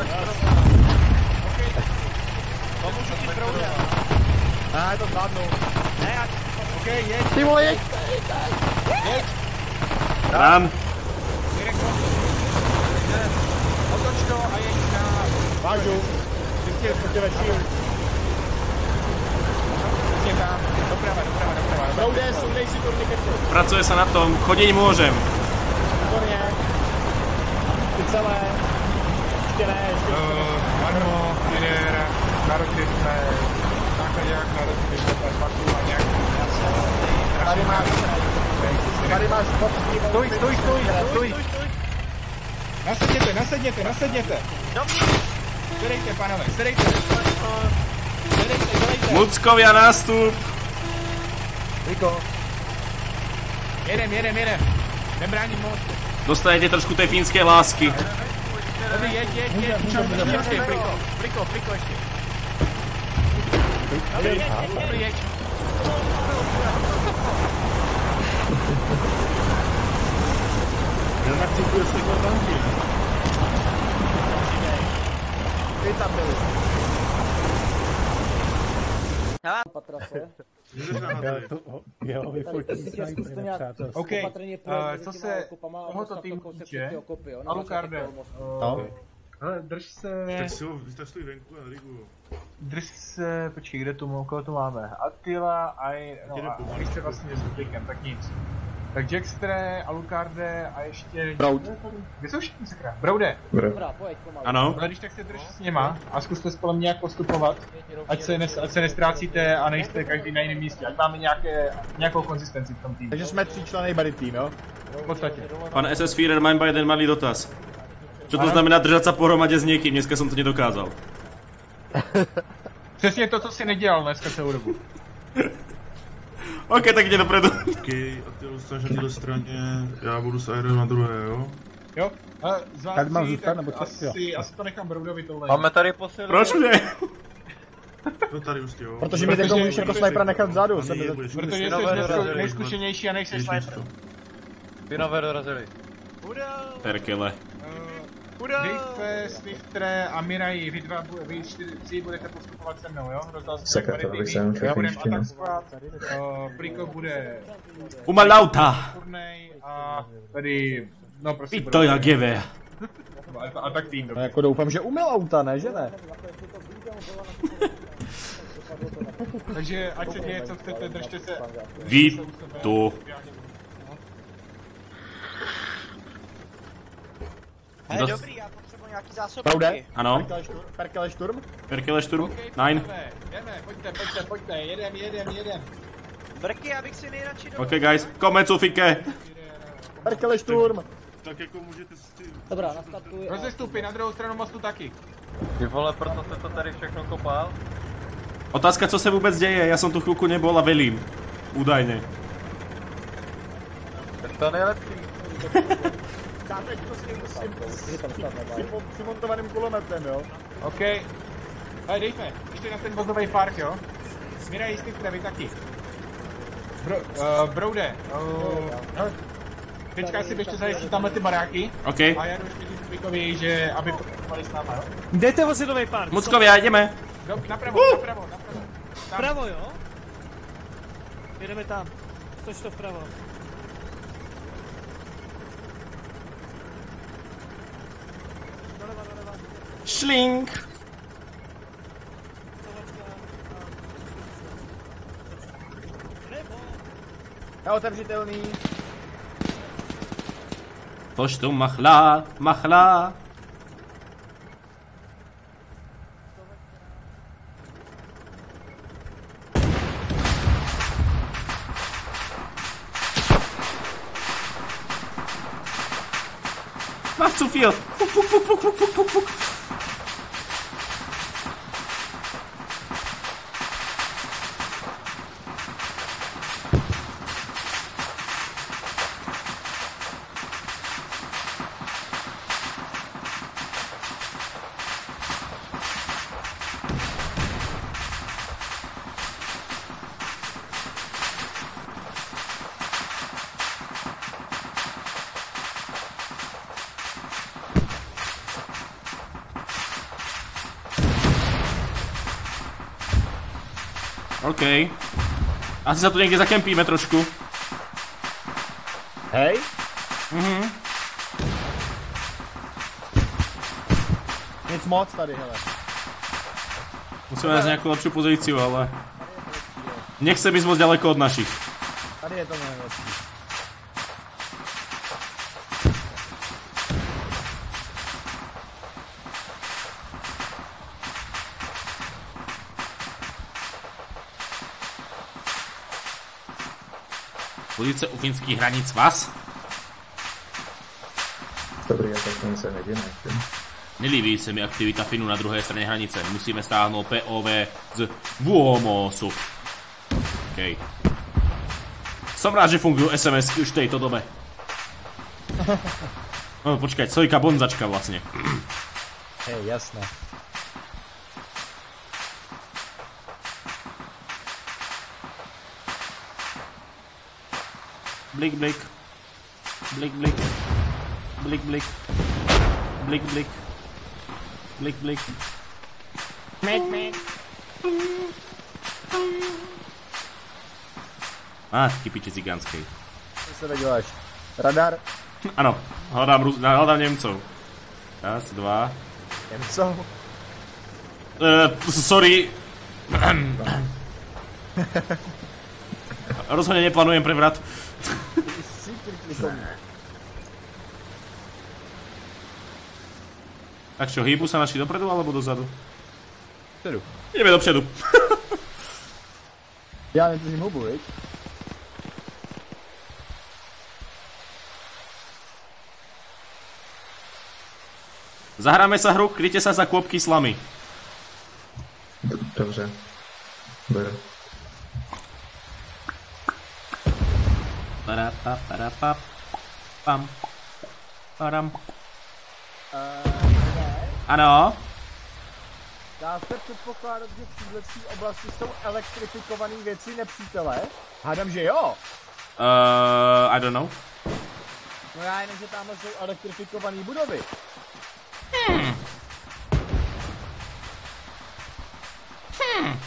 [SPEAKER 7] Pomůžu ti proudě.
[SPEAKER 10] A je to zvládnu.
[SPEAKER 7] Ne, já...
[SPEAKER 10] Okej, jeď. Ty vole, jeď. Jeď.
[SPEAKER 6] Rán.
[SPEAKER 4] Otoč to a jeď na...
[SPEAKER 10] Vážu. Vždycky je proti shield.
[SPEAKER 4] Přesně tam. Doprava, doprava, doprava.
[SPEAKER 10] Proude, sundej si turniketu.
[SPEAKER 6] Pracuje se na tom, chodit můžem.
[SPEAKER 10] Výborně. Ty celé. Ještě ne, ještě ne.
[SPEAKER 4] Uh, ano, lider, narodili jsme základňák, narodili jsme faktu a nějak...
[SPEAKER 10] Tady máš... Tady máš fotky.
[SPEAKER 4] Stoj, stoj, stoj, stoj. Nasedněte, nasedněte, nasedněte.
[SPEAKER 7] Dobrý.
[SPEAKER 4] Sedejte, panové, sedejte. Sedejte, sedejte.
[SPEAKER 6] Muckovia nástup.
[SPEAKER 10] Riko.
[SPEAKER 4] Jedem, jedem, jedem. Nebráním mostu.
[SPEAKER 6] Dostanete trošku té fínské lásky.
[SPEAKER 4] Dobrý, jeď, jeď, jeď. Ještě, pliko, pliko, pliko ještě. Dobrý, dobrý, jeď.
[SPEAKER 1] Já nechci půjde se to tanky.
[SPEAKER 10] Ty tam byli.
[SPEAKER 12] Patrase.
[SPEAKER 2] Jo, vyfotí
[SPEAKER 12] Zkuste nějak opatrně projít
[SPEAKER 4] co
[SPEAKER 12] mezi
[SPEAKER 4] se
[SPEAKER 12] těma okopama a
[SPEAKER 4] tohoto
[SPEAKER 12] dostat
[SPEAKER 4] týmu
[SPEAKER 12] to kousek
[SPEAKER 4] týče,
[SPEAKER 12] před ty okopy, jo?
[SPEAKER 4] Alucarde,
[SPEAKER 2] No.
[SPEAKER 4] hele, drž se...
[SPEAKER 1] Tak si ho vytažtuj venku na rigu.
[SPEAKER 4] Drž se, počkej, kde tu, koho tu máme? Attila, aj, no a když se vlastně s Duplikem, tak nic. Tak Jackstre, Alucarde a ještě...
[SPEAKER 2] Broud.
[SPEAKER 4] Kde jsou všichni sakra? Broude.
[SPEAKER 12] Dobrá, pojď pomalu.
[SPEAKER 6] Ano.
[SPEAKER 4] Ale když tak se drž s něma a zkuste spolu nějak postupovat, ať se, nes, ať se nestrácíte a nejste každý na jiném místě, ať máme nějaké, nějakou konzistenci v tom týmu.
[SPEAKER 10] Takže jsme tříčlenný buddy tým, jo?
[SPEAKER 4] V podstatě.
[SPEAKER 6] Pan es es Führer, mám iba jeden malý dotaz. Čo to znamená držať sa pohromadě s někým? Dneska jsem to nedokázal.
[SPEAKER 4] Přesně to, co jsi nedělal dneska celou dobu.
[SPEAKER 6] OK, tak jde dopredu.
[SPEAKER 1] OK, a ty dostaneš na této straně, já budu s Iron na druhé, jo?
[SPEAKER 4] Jo? A z vás
[SPEAKER 2] Tak mám
[SPEAKER 4] tří,
[SPEAKER 2] zůstat, nebo co?
[SPEAKER 4] asi, asi to nechám Broudovi tohle.
[SPEAKER 8] Máme tady posily.
[SPEAKER 6] Proč mě?
[SPEAKER 1] No tady už jo.
[SPEAKER 10] Protože mi teď můžeš jako snajpera nechat vzadu.
[SPEAKER 1] Ani je budeš-
[SPEAKER 4] Protože jsi
[SPEAKER 8] Spinové
[SPEAKER 4] nejzku-
[SPEAKER 8] dorazili.
[SPEAKER 4] nejzkušenější a nejsi
[SPEAKER 1] Ježiš,
[SPEAKER 4] sniper.
[SPEAKER 1] to.
[SPEAKER 8] Spinové dorazili.
[SPEAKER 6] Perkele.
[SPEAKER 4] Dave, Swiftre a Mirai, vy dva, bu- vy čtyři tři budete postupovat se mnou, jo? Rozdal jsem
[SPEAKER 11] Sakra,
[SPEAKER 4] tady
[SPEAKER 11] to
[SPEAKER 4] týmy.
[SPEAKER 11] bych se jenom
[SPEAKER 4] Já
[SPEAKER 11] čekal
[SPEAKER 4] budem
[SPEAKER 11] ještě, no.
[SPEAKER 4] atakovat, uh, Pliko bude
[SPEAKER 6] Umalauta.
[SPEAKER 4] turnej a tady, no prostě
[SPEAKER 6] Pito jak je ve.
[SPEAKER 4] a, a tak tým,
[SPEAKER 10] No
[SPEAKER 4] dobře.
[SPEAKER 10] jako doufám, že umyl auta, ne, že ne?
[SPEAKER 4] Takže ať se děje, co chcete, držte se.
[SPEAKER 6] Ví to.
[SPEAKER 7] Hej,
[SPEAKER 6] Dost-
[SPEAKER 7] dobrý, já potřebuji nějaký zásobníky.
[SPEAKER 10] Pravda?
[SPEAKER 6] Ano.
[SPEAKER 10] Perkele šturm?
[SPEAKER 6] Perkele šturm. Nine.
[SPEAKER 4] Jdeme, jdeme, pojďte, pojďte, pojďte, jedem, jedem, jedem.
[SPEAKER 7] Brky, já bych si nejradši do...
[SPEAKER 6] OK guys, komec ufike.
[SPEAKER 10] Perkele šturm!
[SPEAKER 1] Tak jako můžete si...
[SPEAKER 12] Dobrá, nastartuj. a-
[SPEAKER 4] Rozestupy na druhou stranu mostu taky.
[SPEAKER 8] Ty vole, proto se to tady všechno kopal?
[SPEAKER 6] Otázka, co se vůbec děje, já jsem tu chvilku nebol a velím. Údajně.
[SPEAKER 8] Tak to nejlepší.
[SPEAKER 10] Dáme to s tím, s tím, s tím přimontovaným kulometem, jo?
[SPEAKER 4] OK. Hele, dejme, ještě na ten vozový park, jo? Mira jistý vy taky. Bro, uh, Broude, uh, teďka si ještě zajistit tamhle ty baráky.
[SPEAKER 6] OK.
[SPEAKER 4] A já jdu ještě říct Pikovi, že aby postupovali s náma, jo?
[SPEAKER 13] Kde je ten vozidlový park?
[SPEAKER 6] Muckovia, jdeme.
[SPEAKER 4] Do, napravo,
[SPEAKER 6] Uh!
[SPEAKER 4] napravo, napravo. Tam.
[SPEAKER 13] Vpravo, jo? Jedeme tam. Stoč to vpravo. Doleva, doleva.
[SPEAKER 6] Šlink.
[SPEAKER 10] Neotevřitelný.
[SPEAKER 6] Tož tu machla, machla. Mach zu viel. Puk, puk, puk, puk, puk, puk, puk, puk. OK. Asi se tu někde zakempíme trošku.
[SPEAKER 10] Hej?
[SPEAKER 6] Mhm.
[SPEAKER 10] Nic moc tady, hele.
[SPEAKER 6] Musíme najít nějakou lepší pozici, ale... Nechce být moc daleko od našich.
[SPEAKER 10] Tady je to nejlepší.
[SPEAKER 6] Pozice u finských hranic vás?
[SPEAKER 11] Dobrý, a tak ten se neděje.
[SPEAKER 6] Nelíbí se mi aktivita Finů na druhé straně hranice. Musíme stáhnout P O V z Vuomosu. OK. Som rád, že fungujú es em esky už v tejto dobe. No počkať, Sojka Bonzačka vlastne.
[SPEAKER 10] Hej, jasné.
[SPEAKER 6] Blik, blik. Blik, blik. Blik, blik. Blik, blik. Blik, blik.
[SPEAKER 13] Mek, mek.
[SPEAKER 6] Mátky piči cigánskej.
[SPEAKER 10] Co se děláš? Radar?
[SPEAKER 6] Ano, hledám, Rus, hledám Němcov. Raz, dva.
[SPEAKER 10] Němcov?
[SPEAKER 6] Uh, sorry. Rozhodně neplánujem prevrat. Tak čo, hýbu sa naši dopredu alebo dozadu?
[SPEAKER 10] Dopředu.
[SPEAKER 6] Jdeme dopředu.
[SPEAKER 10] Já nedržím hubu, viď?
[SPEAKER 6] Zahráme sa hru, kryjte sa za kôpky slamy.
[SPEAKER 11] Dobře. Beru.
[SPEAKER 6] Parapa, parapa, pam, param. Ano?
[SPEAKER 10] Dá se předpokládat, že v této oblasti jsou elektrifikované věci nepřítele? Hádám, že jo.
[SPEAKER 6] Uh, I don't know.
[SPEAKER 10] No já jenom, že tamhle jsou elektrifikované budovy.
[SPEAKER 6] Hmm. Hmm.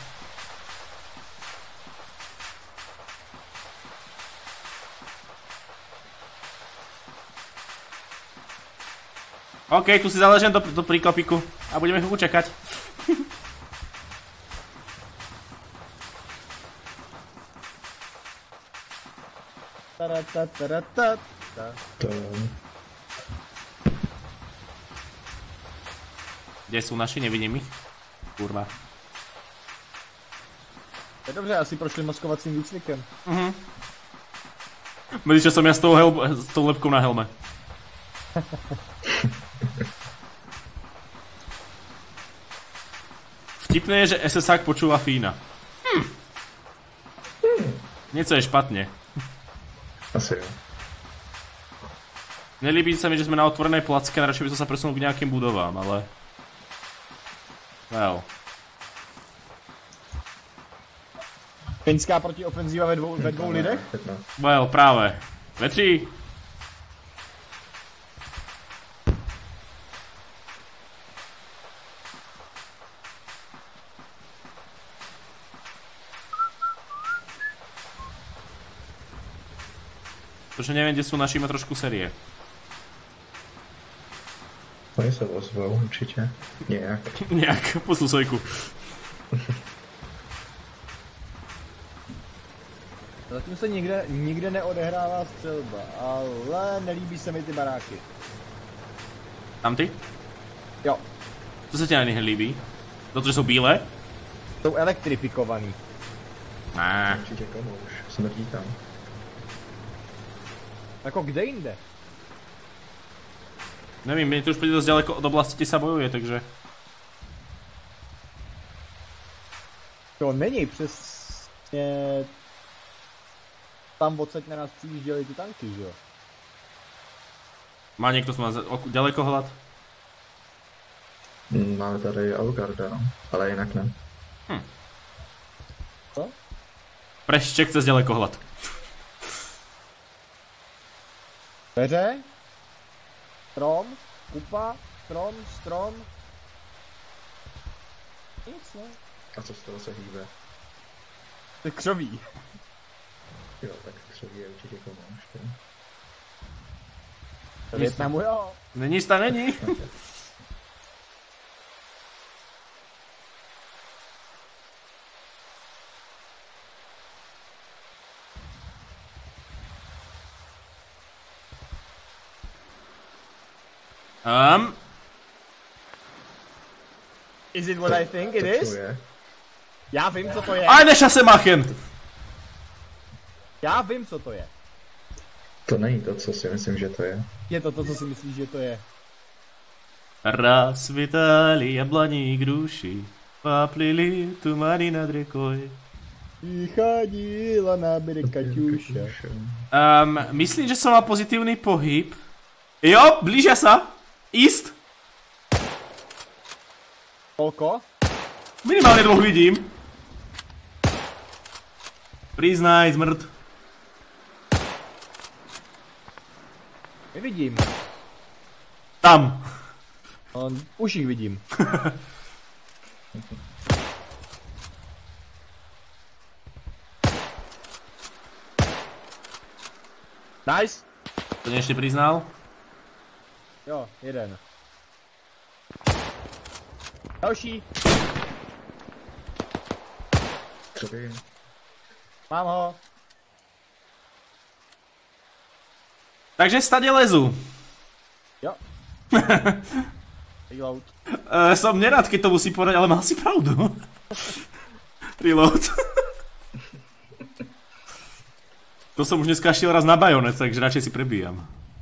[SPEAKER 6] OK, tu si zaležem do, do príklopiku a budeme chvíľku čakať.
[SPEAKER 11] To...
[SPEAKER 6] Kde sú naši, nevidím ich? Kurva.
[SPEAKER 10] Je dobře, asi prošli maskovacím výcvikem.
[SPEAKER 6] Mhm. Medzičas som ja s tou, helm, s tou lepkou na helme. Vtipné je, že SSák počúva Fína. Hm. Hm. Něco je špatně.
[SPEAKER 11] Asi jo.
[SPEAKER 6] Nelíbí sa mi, že sme na otvorenej placke, radšej by som sa presunul k nejakým budovám, ale... Well.
[SPEAKER 10] Finská protiofenzíva ve dvou, ve dvou lidech?
[SPEAKER 6] Well, právě. Ve tři. Protože nevím, kde jsou naši, má trošku série.
[SPEAKER 11] Oni se ozvou určitě. Nějak.
[SPEAKER 6] Nějak, poslu sojku.
[SPEAKER 10] Zatím se nikde, nikde neodehrává střelba, ale nelíbí se mi ty baráky.
[SPEAKER 6] Tam ty?
[SPEAKER 10] Jo.
[SPEAKER 6] Co se ti na nich nelíbí? Protože jsou bílé?
[SPEAKER 10] Jsou elektrifikovaný.
[SPEAKER 6] Ne.
[SPEAKER 11] Určitě komu už, smrdí tam.
[SPEAKER 10] Jako kde jinde?
[SPEAKER 6] Nevím, mě to už přijde dost daleko od oblasti, kde se bojuje, takže...
[SPEAKER 10] To není přesně... Tam odsaď na nás přijížděli ty tanky, že jo?
[SPEAKER 6] Má někdo má dalekohled?
[SPEAKER 11] Máme tady Algarda, no. Ale jinak ne.
[SPEAKER 6] Hm.
[SPEAKER 10] Co?
[SPEAKER 6] Prešček chce dalekohled.
[SPEAKER 10] Dveře? Strom? Kupa? Strom? Strom? Nic, ne?
[SPEAKER 11] A co z toho se hýbe?
[SPEAKER 10] To je křoví.
[SPEAKER 11] Jo, tak křoví je určitě komouš.
[SPEAKER 10] To Větnamu, jo.
[SPEAKER 6] Není sta, není. Um.
[SPEAKER 10] Is it what I think it is? Já vím, co to je.
[SPEAKER 6] Eine Schasse machen!
[SPEAKER 10] Já vím, co to je.
[SPEAKER 11] To není to, co si myslím, že to je.
[SPEAKER 10] Je to to, co si myslíš, že to je.
[SPEAKER 6] Rozsvitali jablaní gruši, paplili tumany nad řekoj.
[SPEAKER 10] Vychádila na bere Kaťuša.
[SPEAKER 6] Um, myslíš, že som mal pozitívny pohyb? Jo, blížia sa. East.
[SPEAKER 10] Kolko?
[SPEAKER 6] Minimálne dvoch vidím. Priznaj, zmrt.
[SPEAKER 10] Nevidím.
[SPEAKER 6] Tam.
[SPEAKER 10] On, už jich vidím. Nice.
[SPEAKER 6] To ještě přiznal?
[SPEAKER 10] Jo, jeden. Další.
[SPEAKER 11] Tři.
[SPEAKER 10] Mám ho.
[SPEAKER 6] Takže stade lezu.
[SPEAKER 10] Jo. Reload.
[SPEAKER 6] Uh, som nerad, keď to musí povedať, ale mal si pravdu. Reload. To som už dneska šiel raz na bajonet, takže radšej si prebíjam.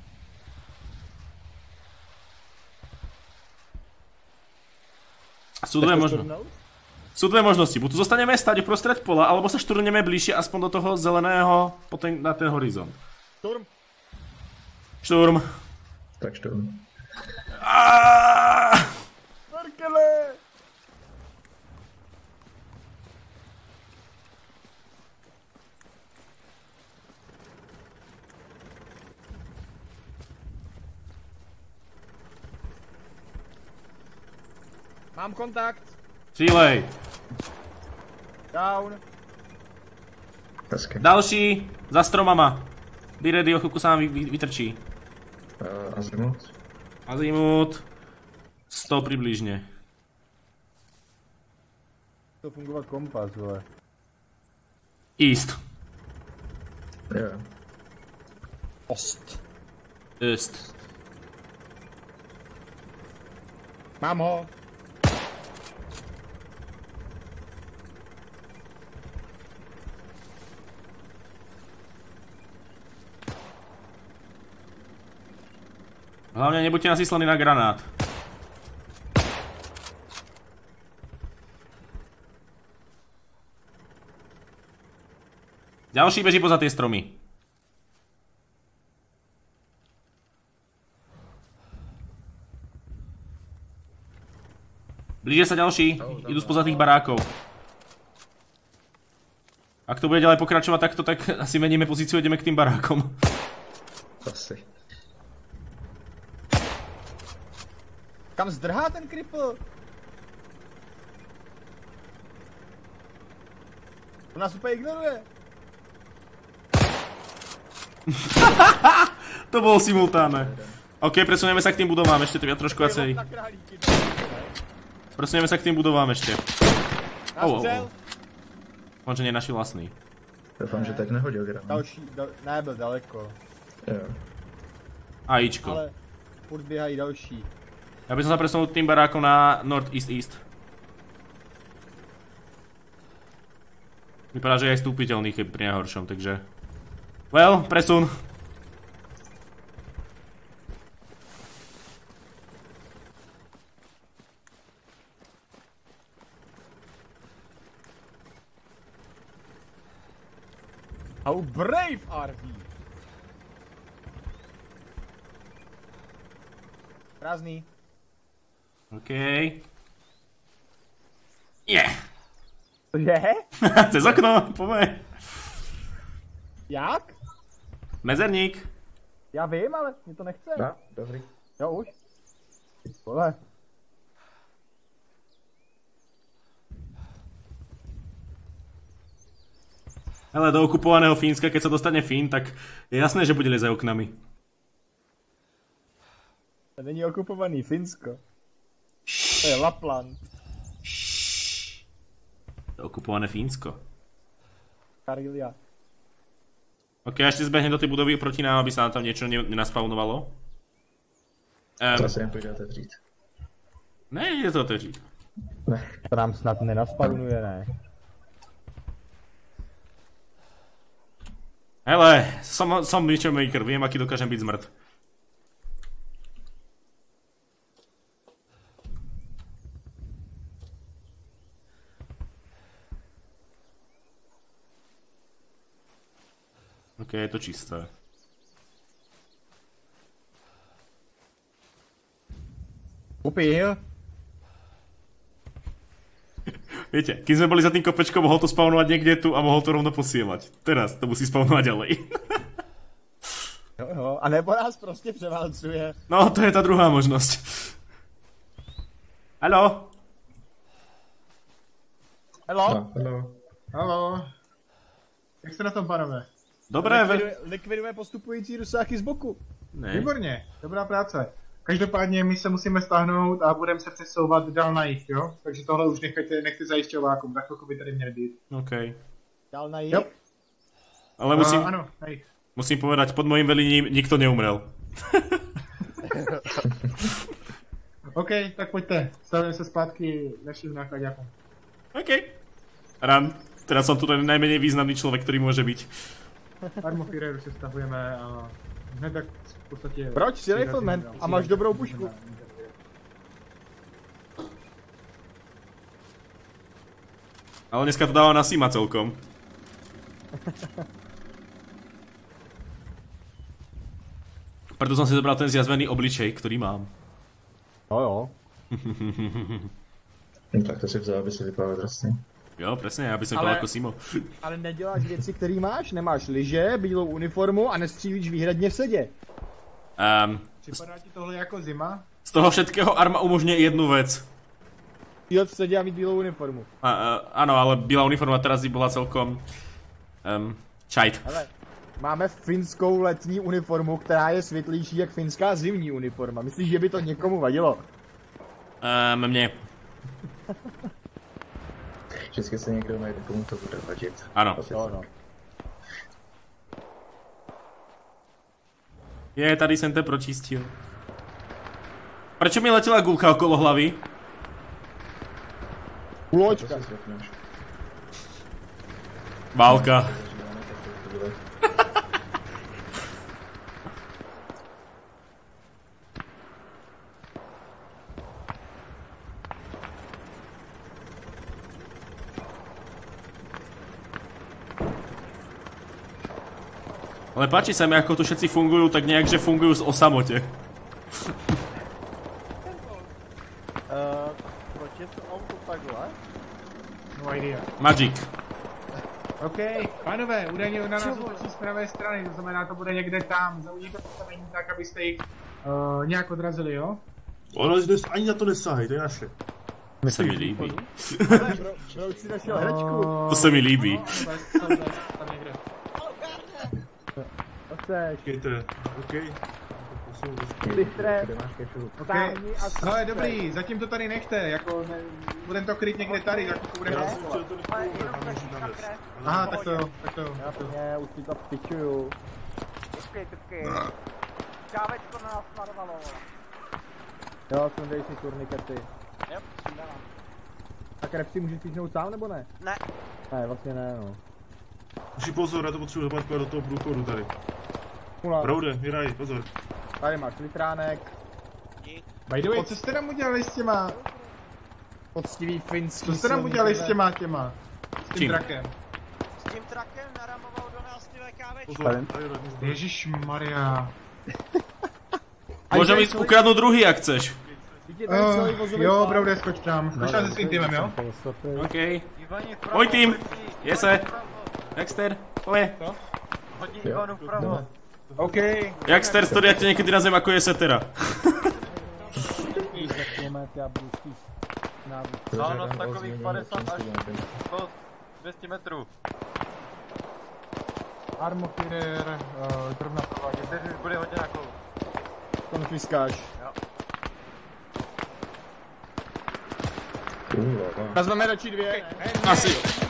[SPEAKER 6] Sú dve možnosti. Sú dve možnosti. Buď tu zostaneme stať uprostred pola, alebo sa šturneme bližšie aspoň do toho zeleného ten, na ten horizont.
[SPEAKER 10] Šturm.
[SPEAKER 6] Šturm.
[SPEAKER 11] Tak šturm.
[SPEAKER 6] Aaaaaaah!
[SPEAKER 10] Markele! Mám kontakt.
[SPEAKER 6] Cílej.
[SPEAKER 10] Down.
[SPEAKER 11] Hezky.
[SPEAKER 6] Další, za stromama. Be ready, o chvilku sám vy, vy, vytrčí.
[SPEAKER 11] Uh, azimut.
[SPEAKER 6] Azimut. sto přibližně.
[SPEAKER 10] To fungovat kompas, vole.
[SPEAKER 6] East.
[SPEAKER 11] Jo.
[SPEAKER 10] Ost.
[SPEAKER 6] Öst.
[SPEAKER 10] Mám ho.
[SPEAKER 6] Hlavně nebuďte nasíslaný na granát. Ďalší beží poza tie stromy. Blíže sa ďalší, idú spoza tých barákov. Ak to bude ďalej pokračovať takto, tak asi meníme pozíciu a ideme k tým barákom.
[SPEAKER 11] Asi.
[SPEAKER 10] Kam zdrhá ten kripl? On nás úplně ignoruje.
[SPEAKER 6] To bolo simultánne. OK, presunieme sa k tým budovám ešte, to je trošku viacej. Presunieme sa k tým budovám ešte. Oh, oh, oh. On, že nie je naši vlastný.
[SPEAKER 11] Doufám, že tak nehodil granát.
[SPEAKER 10] Další, da, ne, byl daleko.
[SPEAKER 11] Jo.
[SPEAKER 6] AIčko.
[SPEAKER 10] Ale furt běhají další.
[SPEAKER 6] Ja by som sa presunul tým barákom na North East East. Vypadá, že je aj stúpiteľný, keď pri najhoršom, takže... Well, presun.
[SPEAKER 10] How brave are we? Prázdný.
[SPEAKER 6] OK. Yeah!
[SPEAKER 10] Je?
[SPEAKER 6] Cez okno, poďme.
[SPEAKER 10] Jak?
[SPEAKER 6] Mezerník.
[SPEAKER 10] Já vím, ale mě to nechce.
[SPEAKER 11] No, dobrý.
[SPEAKER 10] Jo, už. Vole.
[SPEAKER 6] Hele, do okupovaného Fínska, keď sa dostane Fín, tak je jasné, že bude lezať oknami.
[SPEAKER 10] To není okupovaný Finsko. To je Lapland.
[SPEAKER 6] To je okupované Fínsko.
[SPEAKER 10] Karelia.
[SPEAKER 6] Ok, já ještě zběhnem do té budovy proti nám, aby se nám tam něco nenaspawnovalo. Um,
[SPEAKER 11] to asi jen půjde otevřít.
[SPEAKER 6] Ne, je to otevřít.
[SPEAKER 11] Ne.
[SPEAKER 2] To nám snad nenaspawnuje, ne?
[SPEAKER 6] Hele, som, som Witchmaker, vím, aký dokážem být zmrt. Ok, je to čisté.
[SPEAKER 10] Upil.
[SPEAKER 6] Viete, keď sme boli za tým kopečkom, mohol to spawnovať niekde tu a mohol to rovno posielať. Teraz to musí spawnovať ďalej.
[SPEAKER 10] Jo, jo, a nebo nás prostě převálcuje.
[SPEAKER 6] No, to je ta druhá možnost. Haló?
[SPEAKER 10] Haló?
[SPEAKER 11] No, hello.
[SPEAKER 4] Haló. Jak jste na tom, panové?
[SPEAKER 6] Dobré, ve...
[SPEAKER 10] Likviduje, likviduje postupující rusáky z boku.
[SPEAKER 6] Ne.
[SPEAKER 4] Výborně, dobrá práce. Každopádně my se musíme stáhnout a budeme se přesouvat dál na jih, jo? Takže tohle už nechajte, nechte zajišťovákům, za chvilku by tady měli být.
[SPEAKER 6] OK.
[SPEAKER 10] Dál na jih?
[SPEAKER 4] Jo.
[SPEAKER 6] Ale musím,
[SPEAKER 4] Uh, ano, na jih.
[SPEAKER 6] musím povedať, pod mojím velením nikto neumrel.
[SPEAKER 4] OK, tak pojďte, stavíme se zpátky našim nákladákům.
[SPEAKER 6] OK. Ran, teraz som tu ten najmenej významný človek, ktorý môže byť.
[SPEAKER 4] Armofireru se stavujeme a hned tak v podstatě...
[SPEAKER 10] Proč jsi rifleman a máš dobrou pušku?
[SPEAKER 6] Ale dneska to dáva na Sima celkom. Preto som si zobral ten zjazvený obličej, ktorý mám.
[SPEAKER 9] No jo.
[SPEAKER 11] No tak to si vzal, aby si vypadal odrastný.
[SPEAKER 6] Jo, presne, aby som
[SPEAKER 10] Ale-
[SPEAKER 6] vypadal ako Simo.
[SPEAKER 10] Ale neděláš věci, které máš. Nemáš lyže, bílou uniformu a nestřílíš výhradně v sedě.
[SPEAKER 6] Um,
[SPEAKER 4] Připadá ti tohle jako zima?
[SPEAKER 6] z toho všetkého arma umožňuje jednu vec.
[SPEAKER 10] Střílet v sedě a mít bílou uniformu.
[SPEAKER 6] A, a, áno, ale biela uniforma teraz by bola celkom... Um, čajt.
[SPEAKER 10] Ale máme finskou letní uniformu, která je světlejší jak finská zimní uniforma. Myslíš, že by to někomu vadilo?
[SPEAKER 6] Um, mne.
[SPEAKER 11] Vždycky se někdo najde, komu to bude vadit.
[SPEAKER 6] Ano.
[SPEAKER 11] Jo,
[SPEAKER 10] no.
[SPEAKER 6] Je, tady jsem to pročistil. Prečo mi letěla gulka okolo hlavy?
[SPEAKER 10] Kuločka.
[SPEAKER 6] Válka. Ale páči sa mi, ako tu všetci fungujú, tak nejak, že fungujú o samote.
[SPEAKER 12] Uh, proč je to auto takhle?
[SPEAKER 4] No idea.
[SPEAKER 6] Magic.
[SPEAKER 4] OK, pánové, údajně na nás útočí z pravé strany, to znamená, to bude někde tam. Zaujměte postavení tak, abyste jich uh, nějak odrazili, jo?
[SPEAKER 1] Ono ani na to nesáhej, to je naše.
[SPEAKER 6] To se mi líbí.
[SPEAKER 10] Proč si našel hračku?
[SPEAKER 6] To se mi líbí.
[SPEAKER 10] Chceš.
[SPEAKER 1] Počkejte, OK.
[SPEAKER 10] Bystre.
[SPEAKER 4] Okay. No je dobrý, zatím to tady nechte, jako ne, budem to kryt někde tady, jako to budeme hlasovat. Aha, tak to jo, tak to jo.
[SPEAKER 10] Já to ne, už si to pičuju.
[SPEAKER 8] Počkej, počkej. Čávečko na nás smarovalo.
[SPEAKER 10] Jo, sundej si turnikety.
[SPEAKER 7] Jo, sundávám.
[SPEAKER 10] A krev si můžeš píchnout sám, nebo ne?
[SPEAKER 7] Ne.
[SPEAKER 10] Ne, vlastně ne, no.
[SPEAKER 1] Už pozor, já to potřebuji zaparkovat do toho průchodu tady.
[SPEAKER 10] Nula.
[SPEAKER 1] Broude, Miraj, pozor.
[SPEAKER 10] Tady máš litránek.
[SPEAKER 4] By the way, co jste nám udělali s těma?
[SPEAKER 10] Poctivý finský.
[SPEAKER 4] Co jste nám udělali s těma těma? S tím
[SPEAKER 6] Čím?
[SPEAKER 4] trakem?
[SPEAKER 7] S tím trakem naramoval do nás ty kávečky.
[SPEAKER 1] Pozor,
[SPEAKER 4] Ježišmarja.
[SPEAKER 6] Môžem ísť ukradnúť druhý, ak chceš.
[SPEAKER 4] Uh, jo, Broude, skoč tam. Skoč tam se svým týmem, jo?
[SPEAKER 6] OK. Môj tým. Je se. Dexter, pojď.
[SPEAKER 8] Hodí Ivanu vpravo.
[SPEAKER 4] OK.
[SPEAKER 6] Dexter, story, jak tě někdy nazvem jako je setera.
[SPEAKER 8] Dálnost takových padesát až sto, dvě stě metrů.
[SPEAKER 4] Armofirer, uh, zrovna provádí.
[SPEAKER 8] Teď bude hodně na kolu.
[SPEAKER 10] Konfiskáš.
[SPEAKER 8] Jo.
[SPEAKER 10] Vezmeme radši dvě.
[SPEAKER 6] Asi.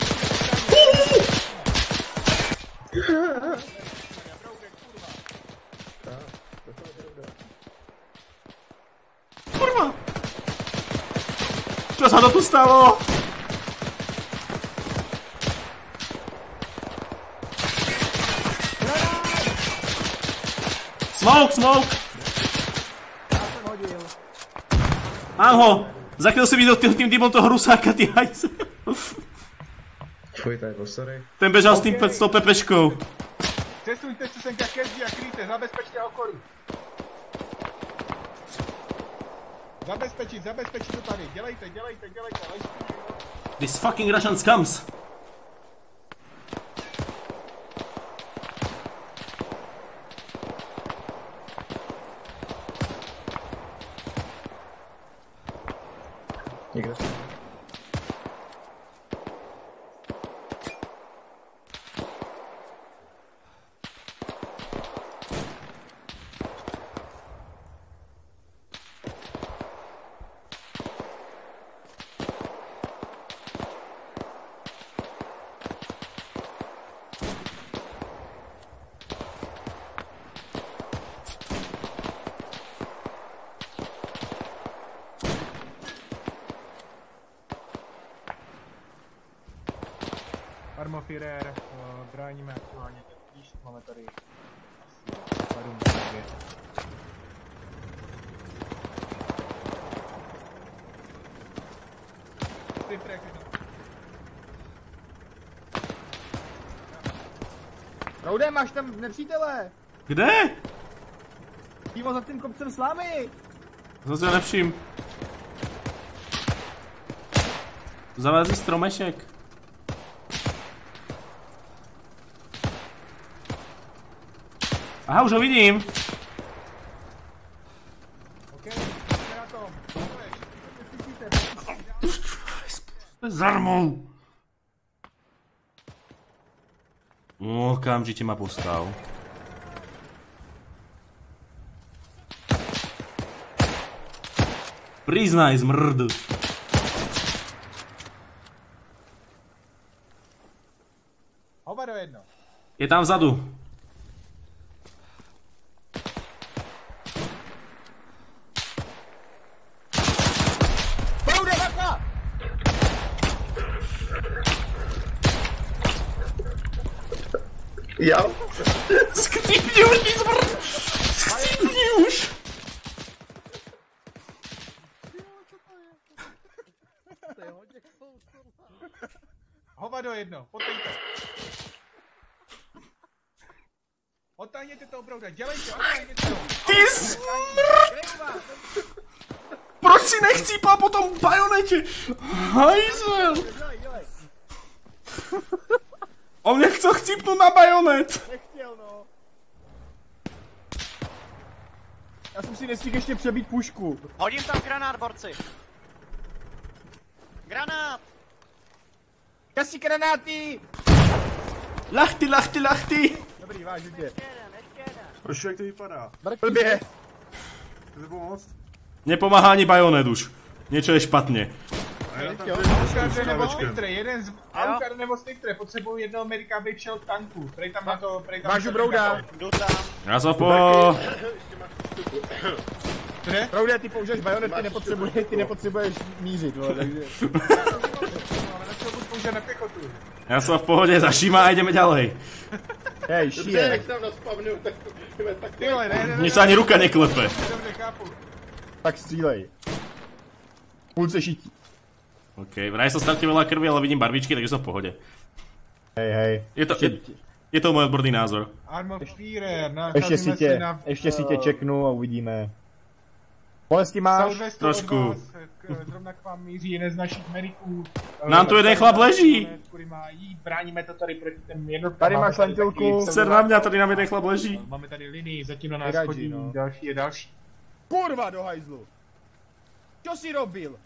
[SPEAKER 6] Kurva! Čo sa to tu stalo? Smoke, smoke! Mám ho! Zakryl si viděl tým dýmom toho rusáka, ty hajce.
[SPEAKER 11] Fuj, to je to, sorry.
[SPEAKER 6] Ten bežal s tým s tou pepeškou.
[SPEAKER 4] Přesuňte se sem ke zdi a kryjte, zabezpečte okolí. Zabezpečit, zabezpečit to tady, dělejte, dělejte, dělejte, ležte.
[SPEAKER 6] This fucking Russian scums.
[SPEAKER 11] Někde.
[SPEAKER 4] Armo Führer, uh, bráníme aktuálně ten blíž, máme tady asi sedm dvě.
[SPEAKER 10] Proude, máš tam nepřítele!
[SPEAKER 6] Kde?
[SPEAKER 10] Přímo za tím kopcem slámy!
[SPEAKER 6] Zase nevšim. Zavází stromešek. Aha, už ho vidím.
[SPEAKER 10] OK, jsme na tom.
[SPEAKER 6] Zarmou. Okamžite ma postav. Priznaj, zmrd.
[SPEAKER 4] Hovado jedno.
[SPEAKER 6] Je tam vzadu.
[SPEAKER 10] Proude, vakla!
[SPEAKER 5] Já?
[SPEAKER 6] Skřípni už, ty zmrd! Skřípni už!
[SPEAKER 4] Hovado jedno, potejte. Otáhněte toho Brouda, dělejte, otáhněte toho.
[SPEAKER 6] Ty smrd! Proč si nechcípal po tom bajonetě? Hajzel! On mě chce chcípnout na bajonet!
[SPEAKER 10] Nechtěl, no. Já jsem si nestihl ještě přebít pušku.
[SPEAKER 7] Hodím tam granát, borci. Granát!
[SPEAKER 10] Kasí granáty!
[SPEAKER 6] Lachty, lachty, lachty!
[SPEAKER 10] Dobrý, vážu tě.
[SPEAKER 1] Proč jak to vypadá?
[SPEAKER 10] Blbě.
[SPEAKER 1] Chcete pomoct?
[SPEAKER 6] Nepomáhá ani bajonet už. Něco je špatně.
[SPEAKER 4] Aukar nebo Stiftre, jeden z Aukar nebo Stiftre, potřebuju jednoho medika, aby šel k tanku. Prej tam na to, prej tam
[SPEAKER 10] Vážu Brouda.
[SPEAKER 7] Jdu tam.
[SPEAKER 6] Já se po...
[SPEAKER 10] Proude, ty použiješ bajonet, ty nepotřebuješ, ty nepotřebuješ mířit, vole, takže...
[SPEAKER 4] Na pěchotu.
[SPEAKER 6] Já jsem v pohodě, zašíma a jdeme ďalej.
[SPEAKER 10] Hej, šíje.
[SPEAKER 5] Nech tam na spavnu, tak jdeme tak...
[SPEAKER 4] Tyhle, ne, ne,
[SPEAKER 6] Mně se ani ruka neklepe.
[SPEAKER 4] Dobře, chápu.
[SPEAKER 10] Tak střílej. Půlce šití.
[SPEAKER 6] OK, vraj som stratil veľa krvi, ale vidím barvičky, takže som v pohode.
[SPEAKER 10] Hej, hej.
[SPEAKER 6] Je to, je, je to môj odborný názor.
[SPEAKER 4] Armo Führer,
[SPEAKER 10] Ještě si tě,
[SPEAKER 4] na,
[SPEAKER 10] ještě si tě čeknu a uvidíme. Bolesti máš?
[SPEAKER 6] Trošku.
[SPEAKER 4] Zrovna k vám míří jeden z našich mediků.
[SPEAKER 6] Nám tu jeden chlap leží.
[SPEAKER 4] Bráníme to tady proti těm jednotkám.
[SPEAKER 10] Tady máš lentilku.
[SPEAKER 6] Ser na mě, tady nám jeden chlap leží.
[SPEAKER 4] Máme tady linii, zatím na nás
[SPEAKER 10] Vyradí,
[SPEAKER 4] chodí
[SPEAKER 10] no.
[SPEAKER 4] další je další.
[SPEAKER 10] Kurva do hajzlu! Čo si robil?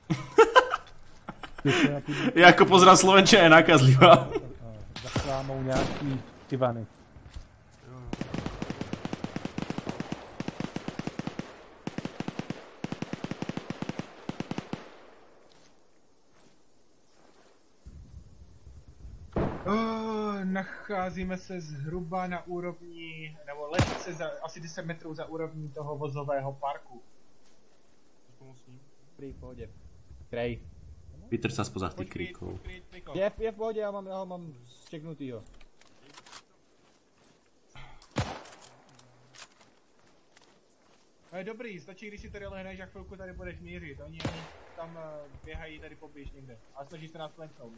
[SPEAKER 6] Jako pozdrav, Slovenčina je nákazlivá.
[SPEAKER 2] Zaklámou nějaký Ivany.
[SPEAKER 4] Oh, nacházíme se zhruba na úrovni, nebo lehce za, asi deset metrů za úrovní toho vozového parku.
[SPEAKER 10] Dobrý, v pohodě. Krej.
[SPEAKER 6] Peter sa spoza tých kríkov.
[SPEAKER 10] Je, je v pohodě, já mám, já ho mám zčeknutýho.
[SPEAKER 4] No dobrý, stačí, když si tady lehneš a chvilku tady budeš mířit. Oni, oni tam uh, běhají tady poblíž někde. A snaží se nás plenknout.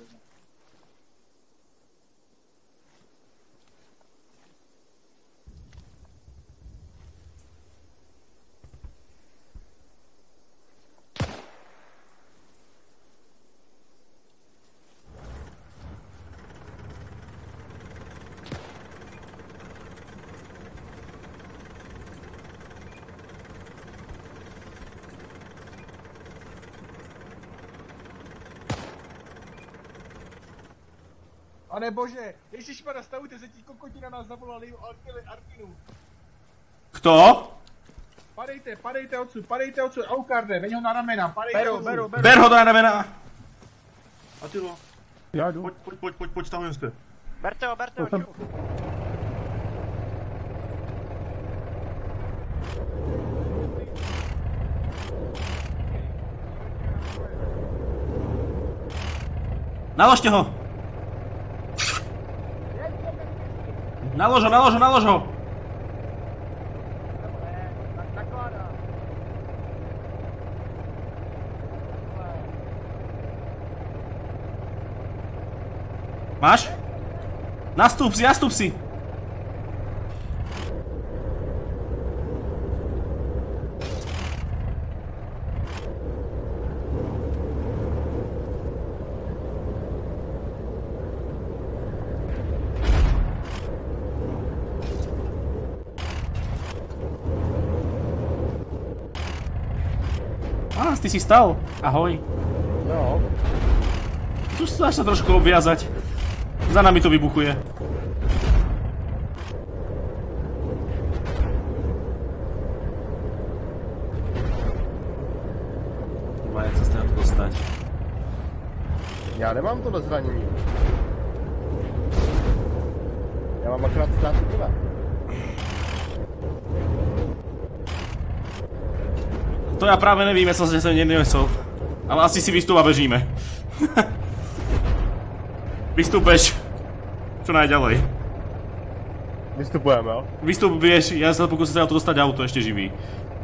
[SPEAKER 4] Pane bože, ježišmarja, stavujte se, tí kokoti na nás zavolali Artinu.
[SPEAKER 6] Kto?
[SPEAKER 4] Padejte, padejte odsud, padejte odsud, Aukarde, veď ho na ramena, padejte
[SPEAKER 10] beru,
[SPEAKER 4] odsud.
[SPEAKER 10] beru, beru.
[SPEAKER 6] Ber ho do ramena.
[SPEAKER 1] Atilo.
[SPEAKER 2] Já jdu.
[SPEAKER 1] Pojď, pojď, pojď, pojď, pojď, stavujeme se.
[SPEAKER 7] Berte ho, berte ho, ču.
[SPEAKER 6] Naložte ho. Nalož ho, nalož ho, nalož ho! Máš? Nastup si, nastup si! Á, ty si stal. Ahoj.
[SPEAKER 10] Jo.
[SPEAKER 6] Tu sa sa trošku obviazať. Za nami to vybuchuje. Má, jak sa s tím dostať?
[SPEAKER 10] Já nemám tohle zranění. Já mám akorát ztrátu krve.
[SPEAKER 6] To já právě nevím, jestli že jsem nenesol. Ale asi si vystup a bežíme. Vystupeš. Čo najďalej.
[SPEAKER 10] Vystupujeme, jo?
[SPEAKER 6] Vystup, běž, já se pokusím se na to dostat auto, ještě živý.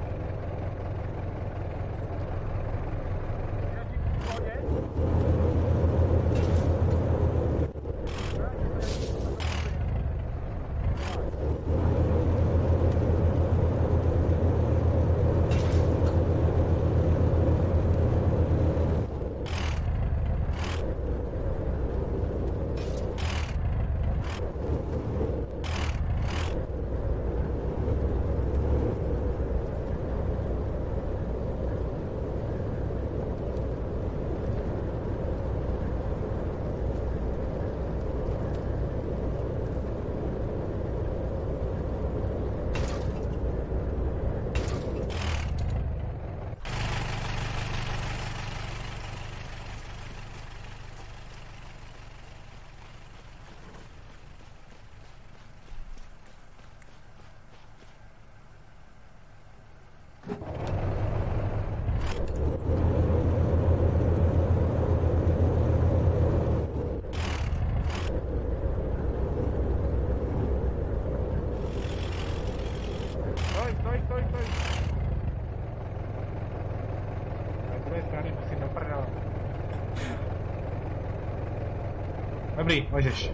[SPEAKER 4] Dobrý, můžeš.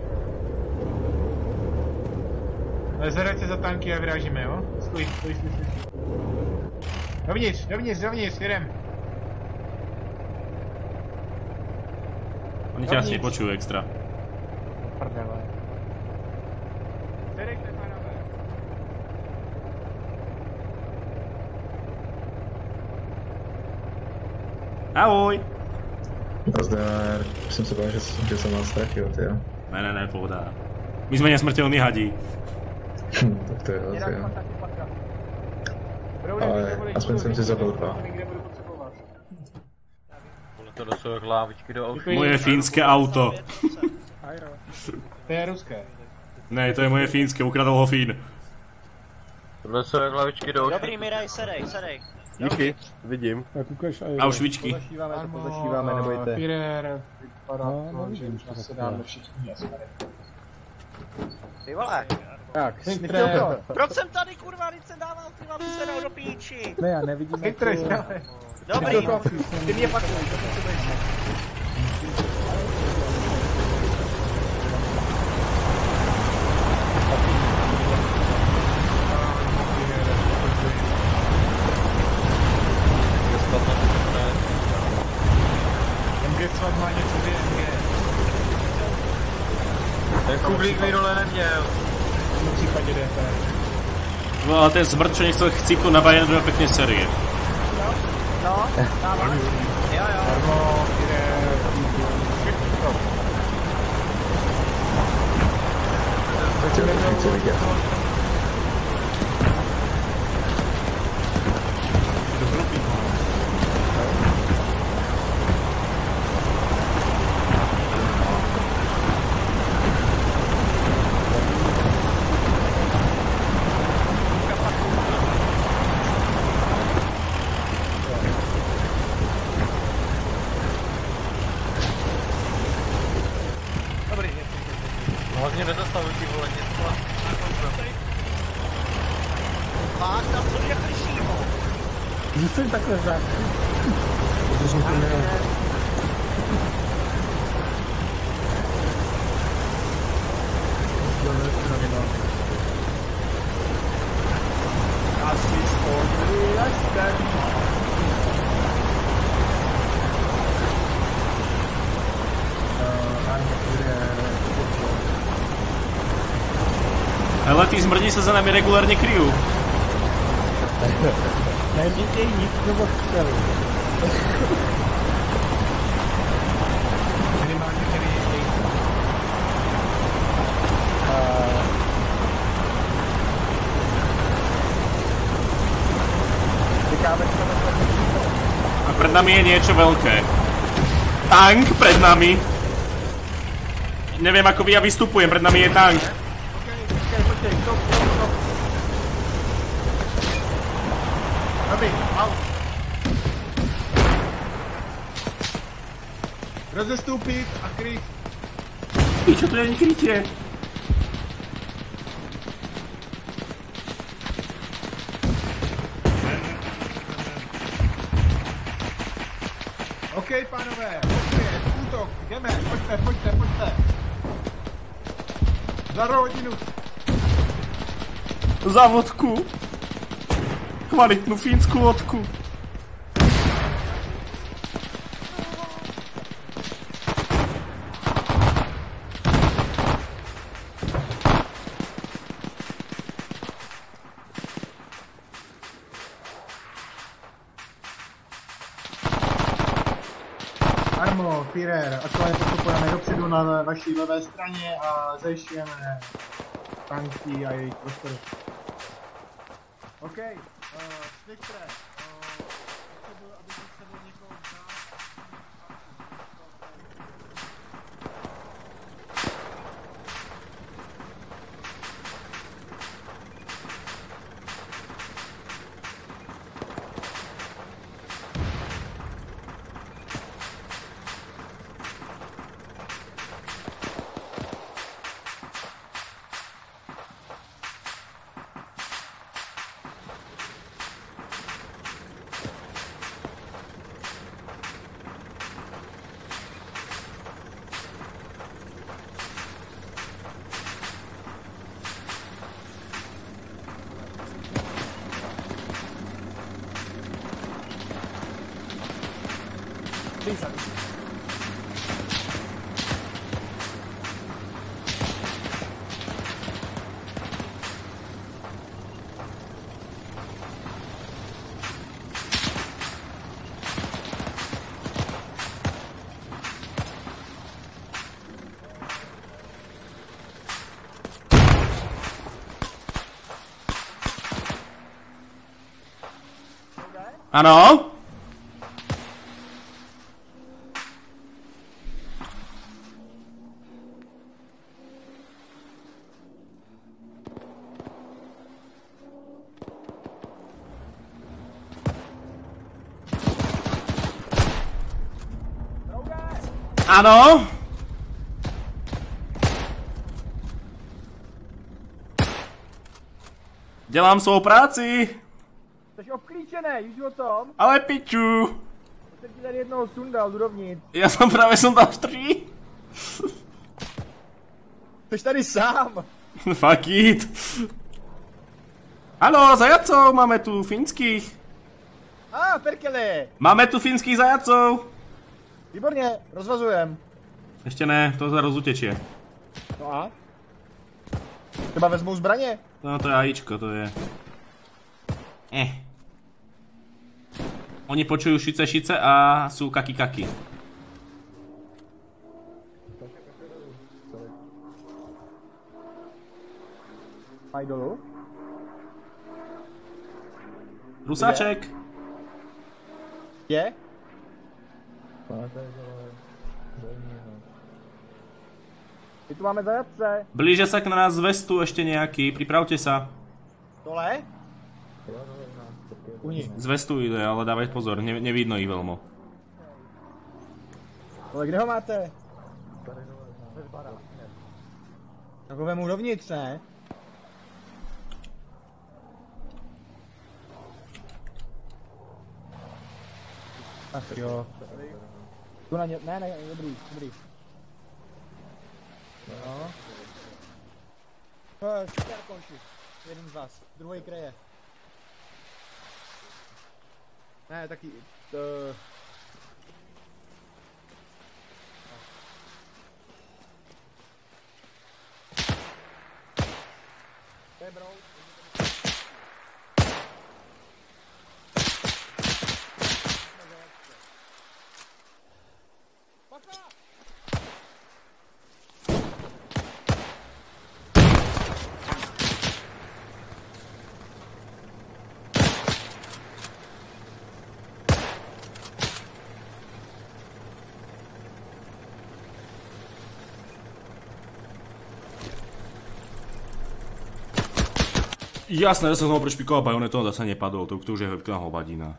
[SPEAKER 4] Zvedaj se za tanky a vyrážíme, jo? Stůj, stůj, stůj, stůj. Dovnitř, dovnitř, dovnitř, jedem.
[SPEAKER 6] Oni tě asi nepočují extra.
[SPEAKER 4] Prdele. Zvedejte, pánové.
[SPEAKER 6] Ahoj.
[SPEAKER 11] Nazdar, jsem se bál, že, že jsem vás ztratil, ty jo.
[SPEAKER 6] Ne, ne, ne, pohoda. My jsme nesmrtelní hadí.
[SPEAKER 11] Tak to je jo, ty jo. Ale aspoň jsem si zabil dva.
[SPEAKER 8] To do svého hlávičky do auta.
[SPEAKER 6] Moje fínské auto.
[SPEAKER 4] To je ruské.
[SPEAKER 6] Ne, to je moje fínské, ukradl ho Fín.
[SPEAKER 8] Tohle jsou jak hlavičky do očí.
[SPEAKER 7] Dobrý, Miraj, sedej, sedej.
[SPEAKER 10] Díky, vidím.
[SPEAKER 2] Tak ukaž a
[SPEAKER 6] A už švičky.
[SPEAKER 10] Pozašíváme to, pozašíváme, nebojte.
[SPEAKER 4] Firer, vypadá
[SPEAKER 2] No,
[SPEAKER 4] to,
[SPEAKER 2] no,
[SPEAKER 4] že
[SPEAKER 2] vidím,
[SPEAKER 4] už
[SPEAKER 2] že
[SPEAKER 4] asi
[SPEAKER 2] to
[SPEAKER 4] dáme
[SPEAKER 2] je.
[SPEAKER 4] všichni jasmary.
[SPEAKER 7] Ty vole.
[SPEAKER 2] Tak,
[SPEAKER 10] Snitre.
[SPEAKER 7] Proč jsem tady, kurva, když jsem dával, ty vám se dal do píči.
[SPEAKER 2] Ne, já nevidím.
[SPEAKER 4] Snitre,
[SPEAKER 2] jako-
[SPEAKER 4] dělej.
[SPEAKER 7] Dobrý.
[SPEAKER 10] Ty mě pak nevíš, to potřebuješ.
[SPEAKER 4] M G snad má něco z M G.
[SPEAKER 8] Ten kublík minule neměl.
[SPEAKER 4] V tom případě D P.
[SPEAKER 6] No ale ten smrt, čo nechcel chcípnout na Bayern, byla pěkně série.
[SPEAKER 7] No, dávám. Jo, jo.
[SPEAKER 4] Termo, Firer, všechno.
[SPEAKER 11] Chtěl bych něco vidět.
[SPEAKER 8] Hlavně nezastavuj ty vole něco.
[SPEAKER 7] Váš tam co je pršího.
[SPEAKER 2] Zůstaň takhle za.
[SPEAKER 11] To jsem to měl.
[SPEAKER 10] Asi spodný, až ten.
[SPEAKER 6] Hele, ty smrdí se za nami regulárně kryjou.
[SPEAKER 2] Neříkej nic nebo střelu.
[SPEAKER 4] Minimálně který jezdí.
[SPEAKER 6] A pred nami je niečo veľké. Tank pred nami. Neviem ako ja vystupujem, pred nami je tank.
[SPEAKER 4] Rozestúpiť a kryť.
[SPEAKER 6] Pičo, to je ani krytie.
[SPEAKER 4] OK, pánové, opět, útok, jdeme, pojďte, pojďte, pojďte. Za rodinu.
[SPEAKER 6] Za vodku. Kvalitnú fínsku vodku.
[SPEAKER 10] Armo, Führer, aktuálně postupujeme dopředu na vaší levé straně a zajišťujeme tanky a jejich prostory. OK, uh, Sliktre, uh, potřebuji, aby si s sebou někoho vzal.
[SPEAKER 6] Ano? Ano? Dělám svou práci.
[SPEAKER 10] Jsi obklíčené, víš o tom?
[SPEAKER 6] Ale piču.
[SPEAKER 10] Jsem ti tady jednoho sundal dovnitř.
[SPEAKER 6] Já jsem právě sundal tři.
[SPEAKER 10] Jsi tady sám.
[SPEAKER 6] Fuck it. Haló, zajacov, máme tu finských.
[SPEAKER 10] A, ah, perkele.
[SPEAKER 6] Máme tu finských zajacov.
[SPEAKER 10] Výborně, rozvazujem.
[SPEAKER 6] Ještě ne, to zaraz utečie.
[SPEAKER 10] No a? Třeba vezmou zbraně?
[SPEAKER 6] No to je ajíčko, to je... Eh. Oni počujú šice šice a sú kaki kaki.
[SPEAKER 10] Mají dolů?
[SPEAKER 6] Rusáček.
[SPEAKER 10] Je? My tu máme zajatce.
[SPEAKER 6] Blíže sa k na nás z vestu ešte nejaký, pripravte sa.
[SPEAKER 10] Dole?
[SPEAKER 6] Z vestu ide, ale dávať pozor, ne, nevidno ich veľmo.
[SPEAKER 10] Ale kde ho máte? Tak ho vemu dovnitř, ne?
[SPEAKER 2] Ach jo. Tu na ně, ne, ne, dobrý, dobrý. No. Uh, super konči, jeden z vás, druhý kreje. Ne, taky, uh... Hey bro.
[SPEAKER 6] Jasné, že som znovu prešpikoval bajonetom, zase nepadol, to, to už je veľká hovadina.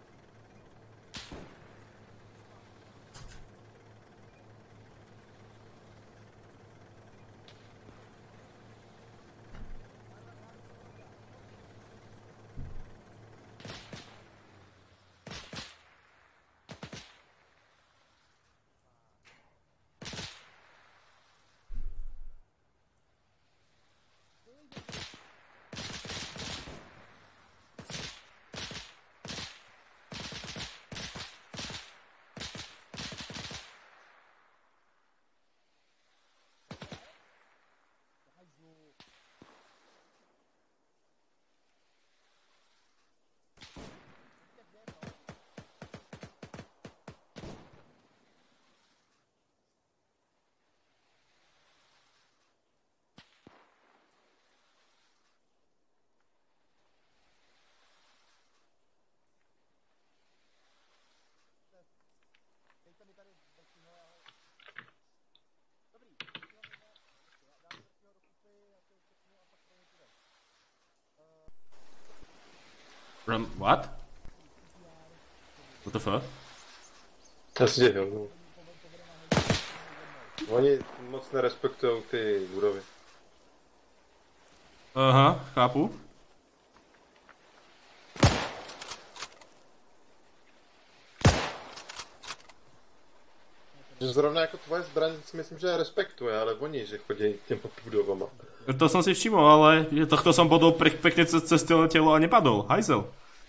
[SPEAKER 6] Run, what? What the fuck?
[SPEAKER 5] Já si dělal, no. Oni moc nerespektujou ty budovy.
[SPEAKER 6] Aha, chápu.
[SPEAKER 5] Že zrovna jako tvoje zbraň si myslím, že respektuje, ale oni, že chodí těma budovama.
[SPEAKER 6] To som si všimol, ale tohto som bodol pre, pekne cez, cez telo a nepadol. Hajzel.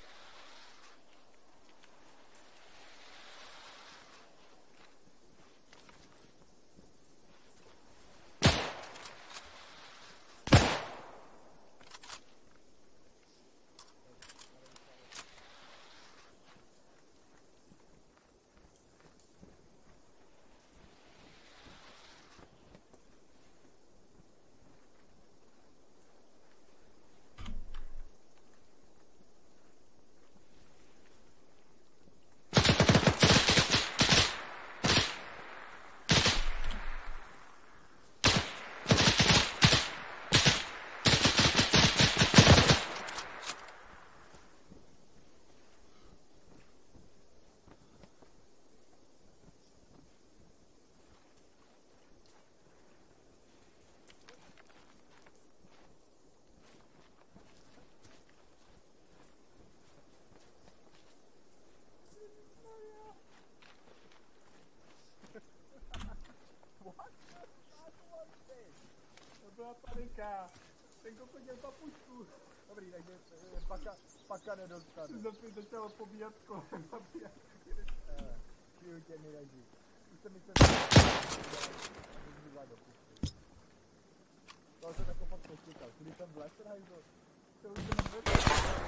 [SPEAKER 2] panika. Ten kokot měl papučku. Dobrý, takže paka, paka nedostane. Zapij začalo pobíjat kolem, pobíjat. Čiju tě mi leží. Už jsem myslel, že nezmívá dopustit. To jsem jako fakt počítal. Kudy jsem vlez, ten hajzl? To už jsem vlez.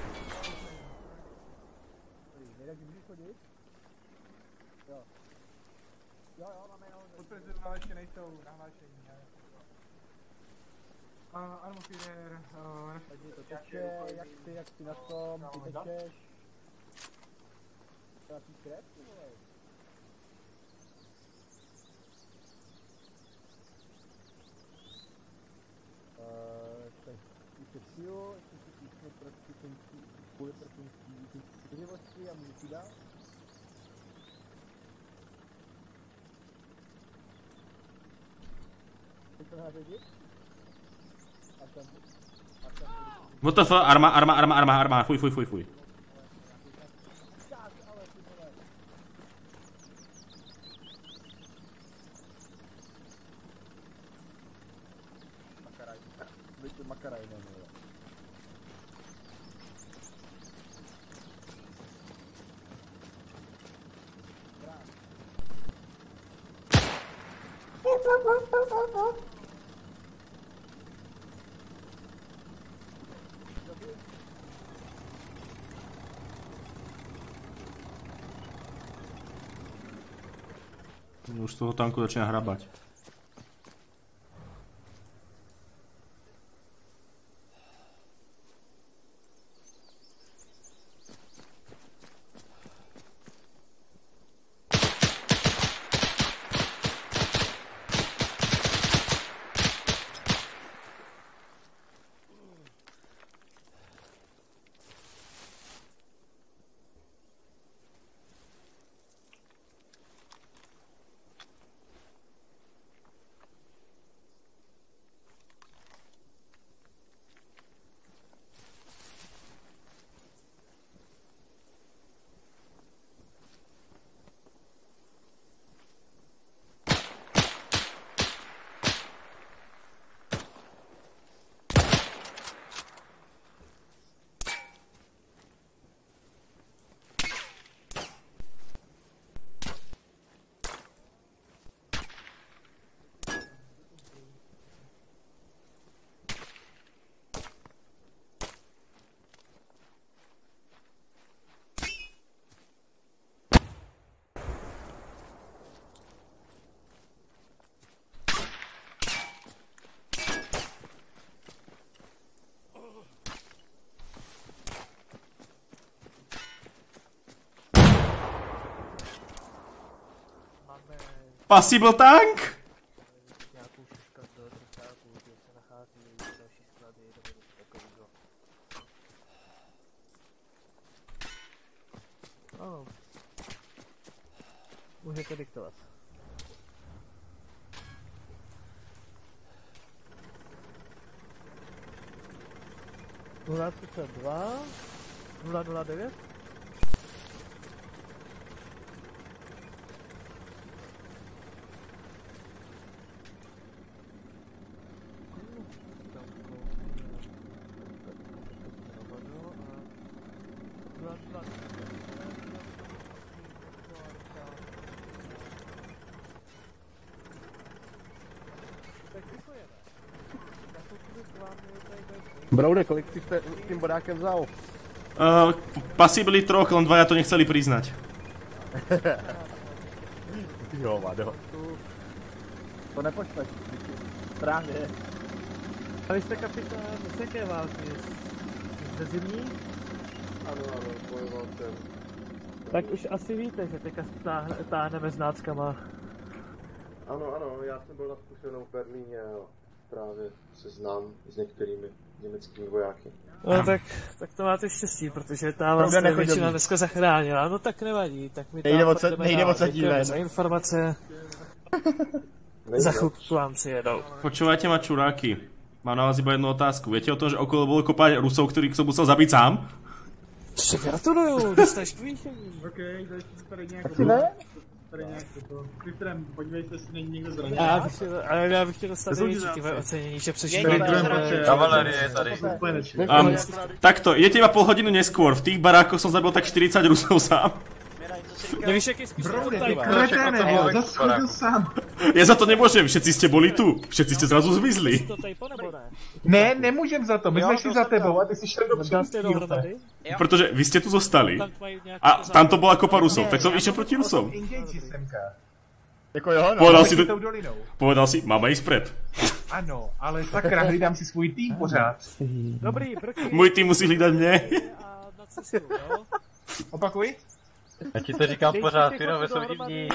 [SPEAKER 2] Dobrý, nejde, můžeš chodit? Jo. Jo, jo, máme nahoře.
[SPEAKER 4] Potvrzoval, ještě nejsou nahlášení. Uh, ano, Führer, uh,
[SPEAKER 2] takže to teče, jak ty, jak ty na tom, ty tečeš. To je nějaký krev, ty vole? Uh, tak víte sílu, ještě si píšme proti ten kvůli proti citlivosti a můžu si dát. Teď to naředit?
[SPEAKER 6] W T F, arma, arma, arma, arma, arma, fuj, fuj, fuj, fuj.
[SPEAKER 2] Makaraj, ne, ne.
[SPEAKER 6] Už z toho tanku začíná hrabať. Possible tank?
[SPEAKER 13] Ano. Můžete diktovat. nula třicet dva, nula nula devět.
[SPEAKER 12] Broude, kolik si s tím bodákem vzal?
[SPEAKER 6] Uh, Passibly troch, len dvaja to nechceli priznať.
[SPEAKER 12] Jo, vado. To nepočteš. Právě.
[SPEAKER 13] A vy jste kapitán z jaké války? Ze zimní?
[SPEAKER 5] Ano, ano, bojoval jsem.
[SPEAKER 13] Tak už asi víte, že teďka táhneme s náckama.
[SPEAKER 5] Ano, ano, já jsem byl na zkušenou v Berlíně a právě se znám s některými německými vojáky.
[SPEAKER 13] No tak, tak to máte štěstí, protože ta vlastně většina dneska zachránila. No tak nevadí, tak my
[SPEAKER 12] nejde
[SPEAKER 13] tam
[SPEAKER 12] odsaď, nejde odsaď ven.
[SPEAKER 13] za informace. Za chvilku vám přijedou.
[SPEAKER 6] Počúvajte ma, čuráky. Mám na vás iba jednu otázku. Viete o tom, že okolo bolo kopať Rusov, ktorých som musel zabiť sám?
[SPEAKER 13] Ještě gratuluju, dostaneš povýšení.
[SPEAKER 10] Okej, dajte si tady nějak...
[SPEAKER 2] Asi ne?
[SPEAKER 10] Tady nějak to... Kristrem, podívejte, jestli není někdo zraněný.
[SPEAKER 13] Já bych chtěl, ale já bych chtěl dostat největší ty moje ocenění, že přežijeme.
[SPEAKER 8] Kavalerie je tady.
[SPEAKER 6] Um, takto, idete iba pol hodinu neskôr. V tých barákoch som zabil tak štyridsať Rusov sám.
[SPEAKER 13] Nevíš, jak je spíš
[SPEAKER 10] Broude, kreténe, zase chodil sám.
[SPEAKER 6] Ja za to nemôžem, všetci ste boli tu. Všetci ste zrazu zmizli.
[SPEAKER 10] Ne, nemůžem za to, my jsme šli za tebou a ty si šel dopředu.
[SPEAKER 6] Protože vy ste tu zostali. A tam to bola kopa Rusov, tak som išiel proti Rusom.
[SPEAKER 10] Jako jo, no.
[SPEAKER 6] Povedal si, povedal si, máme ísť pred.
[SPEAKER 10] Ano, ale sakra, hlídám si svůj tým pořád.
[SPEAKER 13] Dobrý, proti.
[SPEAKER 6] Můj tým musí hlídat mě.
[SPEAKER 10] Opakuj.
[SPEAKER 8] Já ti to říkám pořád, ty no, jsou divní.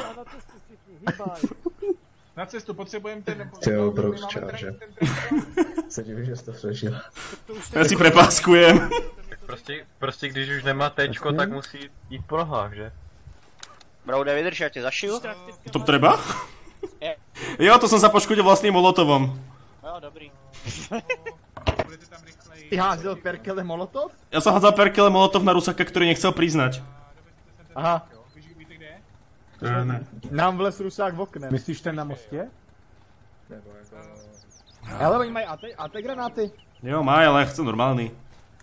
[SPEAKER 10] Na cestu potřebujeme ten...
[SPEAKER 11] Tyjo, Brooks charge. Se divím, že jsi to přežil.
[SPEAKER 6] Já si prepáskujem.
[SPEAKER 8] Prostě, prostě když už nemá téčko, tak musí jít po nohách, že?
[SPEAKER 7] Broude, vydrž, já tě zašiju.
[SPEAKER 6] To treba? Jo, to som sa poškodil vlastným molotovom.
[SPEAKER 7] Jo, dobrý.
[SPEAKER 12] Ty házel perkele molotov?
[SPEAKER 6] Ja som hádzal perkele molotov na Rusaka, ktorý nechcel priznať.
[SPEAKER 12] Aha.
[SPEAKER 1] Ne.
[SPEAKER 12] Nám vles Rusák v okne.
[SPEAKER 10] Myslíš ten na mostě?
[SPEAKER 11] Nebo jako...
[SPEAKER 12] Ale oni mají A T, A T granáty.
[SPEAKER 6] Jo, má, ale chce normální.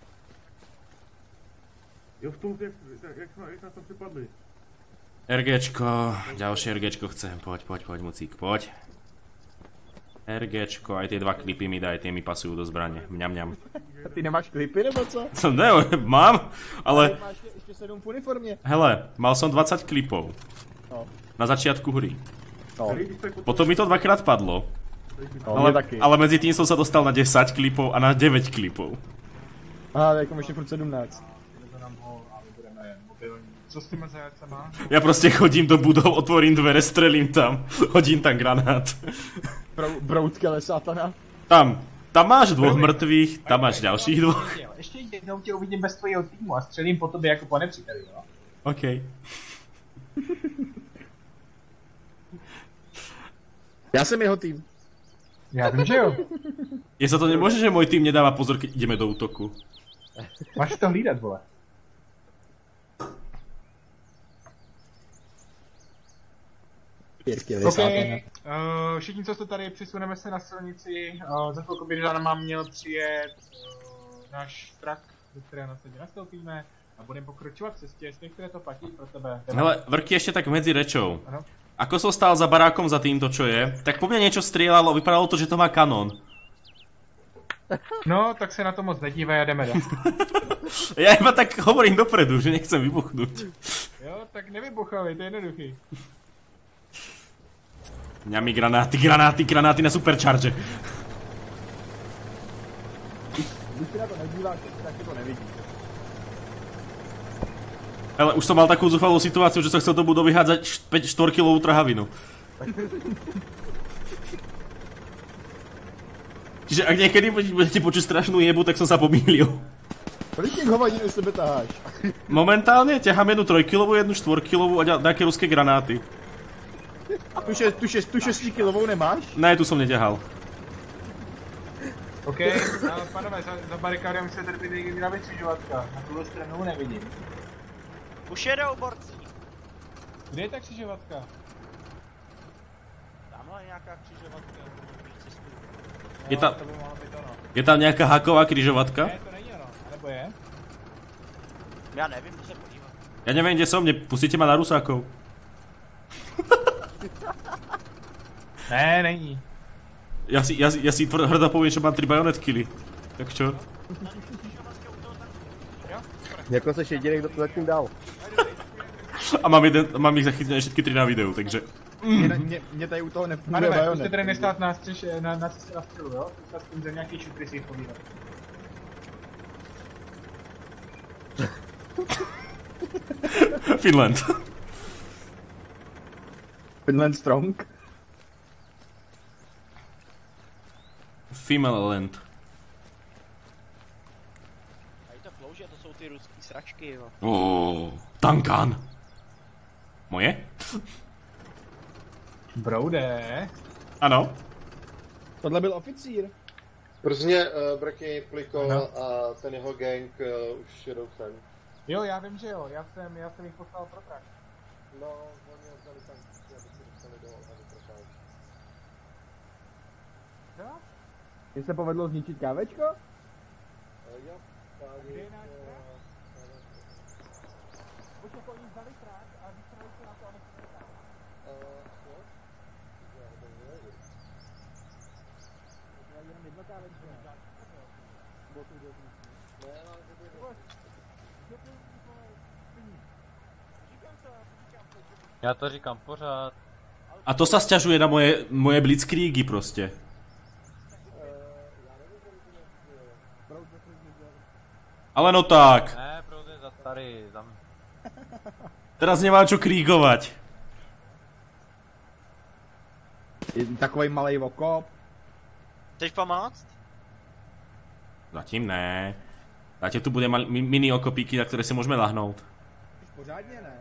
[SPEAKER 1] Jo, v tom, jak, jak, jsme, jak nás tam připadli.
[SPEAKER 6] RGčko, další RGčko chcem, pojď, pojď, pojď, Mucík, pojď. RGčko, aj ty dva klipy mi daj, ty mi pasují do zbraně, mňam, mňam.
[SPEAKER 10] A ty nemáš klipy nebo co?
[SPEAKER 6] Co, ne, mám, ale...
[SPEAKER 10] Máš ještě sedm v uniformě.
[SPEAKER 6] Hele, mal som dvadsať klipov.
[SPEAKER 10] No.
[SPEAKER 6] Na začiatku hry.
[SPEAKER 10] No.
[SPEAKER 6] Potom mi to dvakrát padlo.
[SPEAKER 10] No,
[SPEAKER 6] ale,
[SPEAKER 10] taky.
[SPEAKER 6] ale mezi tým som sa dostal na desať klipov a na deväť klipov.
[SPEAKER 10] Aha, tak ještě furt sedmnáct.
[SPEAKER 4] Co s těma zajacema?
[SPEAKER 6] Já prostě chodím do budov, otvorím dvere, strelím tam, hodím tam granát.
[SPEAKER 10] Brou, broutkele satana.
[SPEAKER 6] Tam, tam máš dvoch mrtvých, tam máš dalších dvoch.
[SPEAKER 4] Ještě jednou tě uvidím bez tvojho týmu a střelím po tobě jako po nepříteli, jo?
[SPEAKER 6] OK.
[SPEAKER 10] Já jsem jeho tým.
[SPEAKER 4] Já vím, že jo.
[SPEAKER 6] Je za to nemožné, že můj tým nedává pozor, keď ideme do útoku.
[SPEAKER 4] Máš to hlídat, vole. OK, uh, všichni, co jste tady, přisuneme se na silnici. Uh, za chvilku by za náma měl přijet uh, náš trak, do kterého následně nastoupíme a budeme pokračovat v cestě, jestli některé to platí pro tebe.
[SPEAKER 6] Hele, Vrky, ešte tak medzi rečou.
[SPEAKER 4] Ano.
[SPEAKER 6] Ako som stál za barákom za týmto, čo je, tak po mne niečo strieľalo, vypadalo to, že to má kanón.
[SPEAKER 4] No, tak se na to moc nedívej a jdeme dál.
[SPEAKER 6] Ja iba tak hovorím dopredu, že nechcem vybuchnúť.
[SPEAKER 4] Jo, tak nevybuchavej, to je jednoduchý.
[SPEAKER 6] Mňami granáty, granáty, granáty na supercharge.
[SPEAKER 10] Když si na to nedíváš, tak to nevidíš.
[SPEAKER 6] Hele, už som mal takú zúfalú situáciu, že som chcel do budovy hádzať päť štvorkilovú trhavinu. Čiže ak niekedy budete počuť strašnú jebu, tak som sa pomýlil.
[SPEAKER 10] Kolik těch hovadin u sebe taháš?
[SPEAKER 6] Momentálne ťahám jednu trojkilovú, jednu štvorkilovú a nejaké ruské granáty.
[SPEAKER 10] A tu, šest, tu, šest, tu šestikilovou nemáš?
[SPEAKER 6] Ne, tu som neťahal.
[SPEAKER 4] OK, ale panové, za, za barikádem se trpí na křižovatka. Na tuhle stranu nevidím.
[SPEAKER 7] Už jedou borci.
[SPEAKER 4] Kde je ta křižovatka?
[SPEAKER 7] Tamhle nějaká křižovatka.
[SPEAKER 6] Je tam, je tam nějaká haková křižovatka?
[SPEAKER 4] Ne, to není ono, nebo je?
[SPEAKER 7] Já nevím, to se podívám.
[SPEAKER 6] Ja neviem, kde som, pustíte ma na Rusákov.
[SPEAKER 4] Ne, není.
[SPEAKER 6] Ja si, ja, ja si hrdo poviem, že mám tri bajonet killy. Tak čo?
[SPEAKER 12] Jako seš jediný, kdo to zatím dal.
[SPEAKER 6] A mám, jeden, mám ich zachytené všetky tri na videu, takže...
[SPEAKER 10] Mě, mě, mě tady u toho nefunguje
[SPEAKER 4] Panové,
[SPEAKER 10] bajonet.
[SPEAKER 4] zkuste tady nestát na střeše, na, na cestě na střelu, jo? Zkuste aspoň za nějaký šutry si jich povídat.
[SPEAKER 6] Finland.
[SPEAKER 10] Finland strong.
[SPEAKER 6] Female land.
[SPEAKER 7] Tady to klouže, to jsou ty ruský sračky, jo.
[SPEAKER 6] Oh, Tankan. Moje?
[SPEAKER 4] Broude.
[SPEAKER 6] Ano.
[SPEAKER 10] Tohle byl oficír.
[SPEAKER 5] Brzně uh, Brky, Pliko
[SPEAKER 4] Ano.
[SPEAKER 5] a ten jeho gang uh, už jedou sem.
[SPEAKER 4] Jo, já vím, že jo, já jsem, já jsem jich poslal pro trak.
[SPEAKER 5] No, oni vzali tanky, aby se dostali do ohledu pro tanky.
[SPEAKER 4] Jo?
[SPEAKER 10] Jim se povedlo zničit kávečko?
[SPEAKER 5] Uh, jo, tady...
[SPEAKER 4] Kde je náš trak? Už jako oni vzali trak a vystrali se na to a nechci tam.
[SPEAKER 5] Uh, jo? Já to nevím.
[SPEAKER 10] Jenom jedno kávečko.
[SPEAKER 5] Ne, ale to by...
[SPEAKER 8] Já to říkám pořád.
[SPEAKER 6] A to sa sťažuje na moje, moje blitzkriegi proste. Ale no tak.
[SPEAKER 8] Ne, prostě za starý, tam.
[SPEAKER 6] Teraz nemám čo krígovať.
[SPEAKER 10] Je takovej malej okop.
[SPEAKER 7] Chceš pomoct?
[SPEAKER 6] Zatím ne. Zatiaľ tu bude mal, mi, mini okopíky, na ktoré si môžeme lahnout.
[SPEAKER 10] Pořádně ne.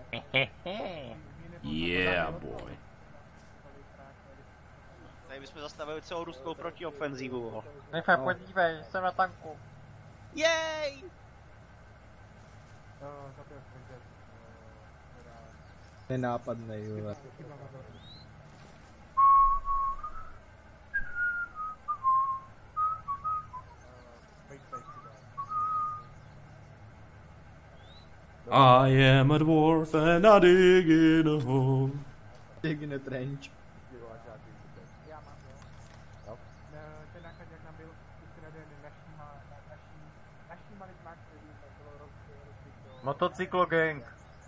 [SPEAKER 6] Yeah, boy.
[SPEAKER 7] Tady bychom zastavili celou ruskou protiofenzívu.
[SPEAKER 8] Nechaj, podívej, jsem na tanku.
[SPEAKER 7] Jej!
[SPEAKER 10] Nenápadnej, vole.
[SPEAKER 6] I am a dwarf and I dig in a hole.
[SPEAKER 10] Dig in a trench.
[SPEAKER 2] Ten náklad, jak nám byl ukraden našíma, naší, našíma lidma, který bylo rozbito.
[SPEAKER 8] Motocyklogang.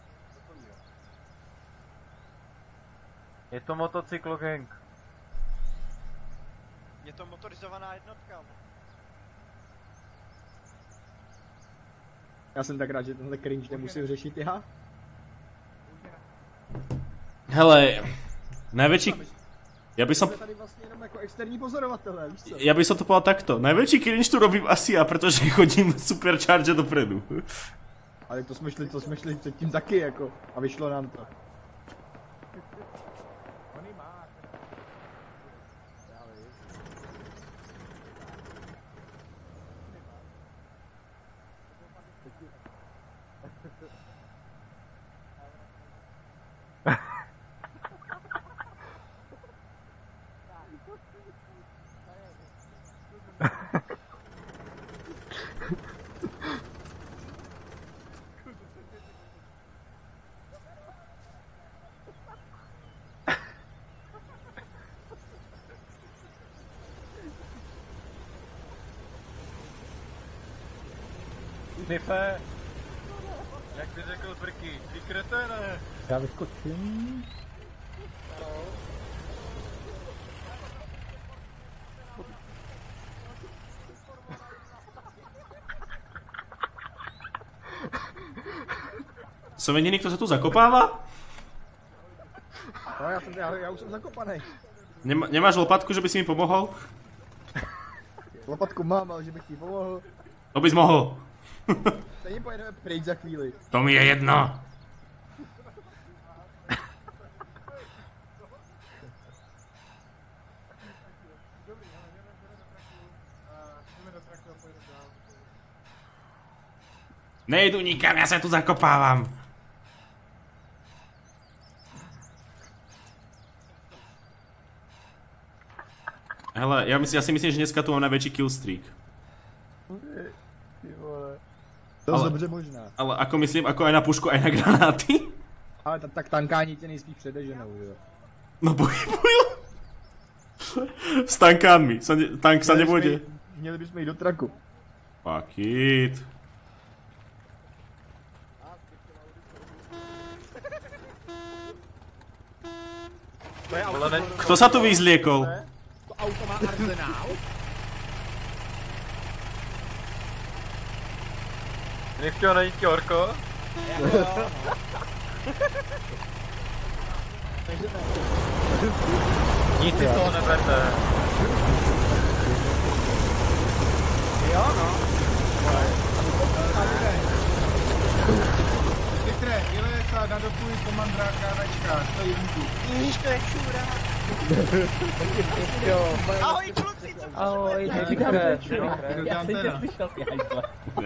[SPEAKER 8] Je to motocyklogang.
[SPEAKER 7] Je to motorizovaná jednotka.
[SPEAKER 10] Já jsem tak rád, že tenhle cringe nemusím řešit já.
[SPEAKER 6] Hele, najväčší... Ja by som...
[SPEAKER 10] Tady vlastně jenom jako externí pozorovatelé, víš co?
[SPEAKER 6] Ja by som to povedal takto. Najväčší cringe tu robím asi ja, pretože chodím supercharge dopredu.
[SPEAKER 10] Ale to jsme šli, to jsme šli předtím taky jako. A vyšlo nám to.
[SPEAKER 8] Snife, jak by řekl Brky, ty kreténe.
[SPEAKER 9] Já vyskočím.
[SPEAKER 6] Som jediný, kto sa tu zakopáva?
[SPEAKER 10] No, já, jsem, já, já už jsem zakopanej.
[SPEAKER 6] Nemá, nemáš lopatku, že by si mi pomohol?
[SPEAKER 10] Lopatku mám, ale že bych ti pomohl.
[SPEAKER 6] To bys mohl.
[SPEAKER 10] Stejně pojedeme pryč za chvíli.
[SPEAKER 6] To mi je jedno. Nejdu nikam, já se tu zakopávám. Hele, já, mysl, já si myslím, že dneska tu mám největší killstreak.
[SPEAKER 10] Ty vole. To je dobře možná.
[SPEAKER 6] Ale ako myslím, ako aj na pušku, aj na granáty?
[SPEAKER 10] Ale tak, tak tankání tě nejspíš předeženou, jo.
[SPEAKER 6] No pohybuju. S tankánmi, sa ne, tank sa nebude.
[SPEAKER 10] Měli bychom jít do traku.
[SPEAKER 6] Fuck it. Kto sa tu vyzliekol?
[SPEAKER 10] To auto má arzenál?
[SPEAKER 8] Nechtěl najít tě, Orko? Nic si z toho neberte.
[SPEAKER 2] Jo, no. Petre, jeli se na dokuji komandráka Račka, sto jedničku.
[SPEAKER 7] Víš, to je čůra. Ahoj, kluci, co
[SPEAKER 9] Ahoj, Petre. Já jsem tě slyšel, ty hajzle.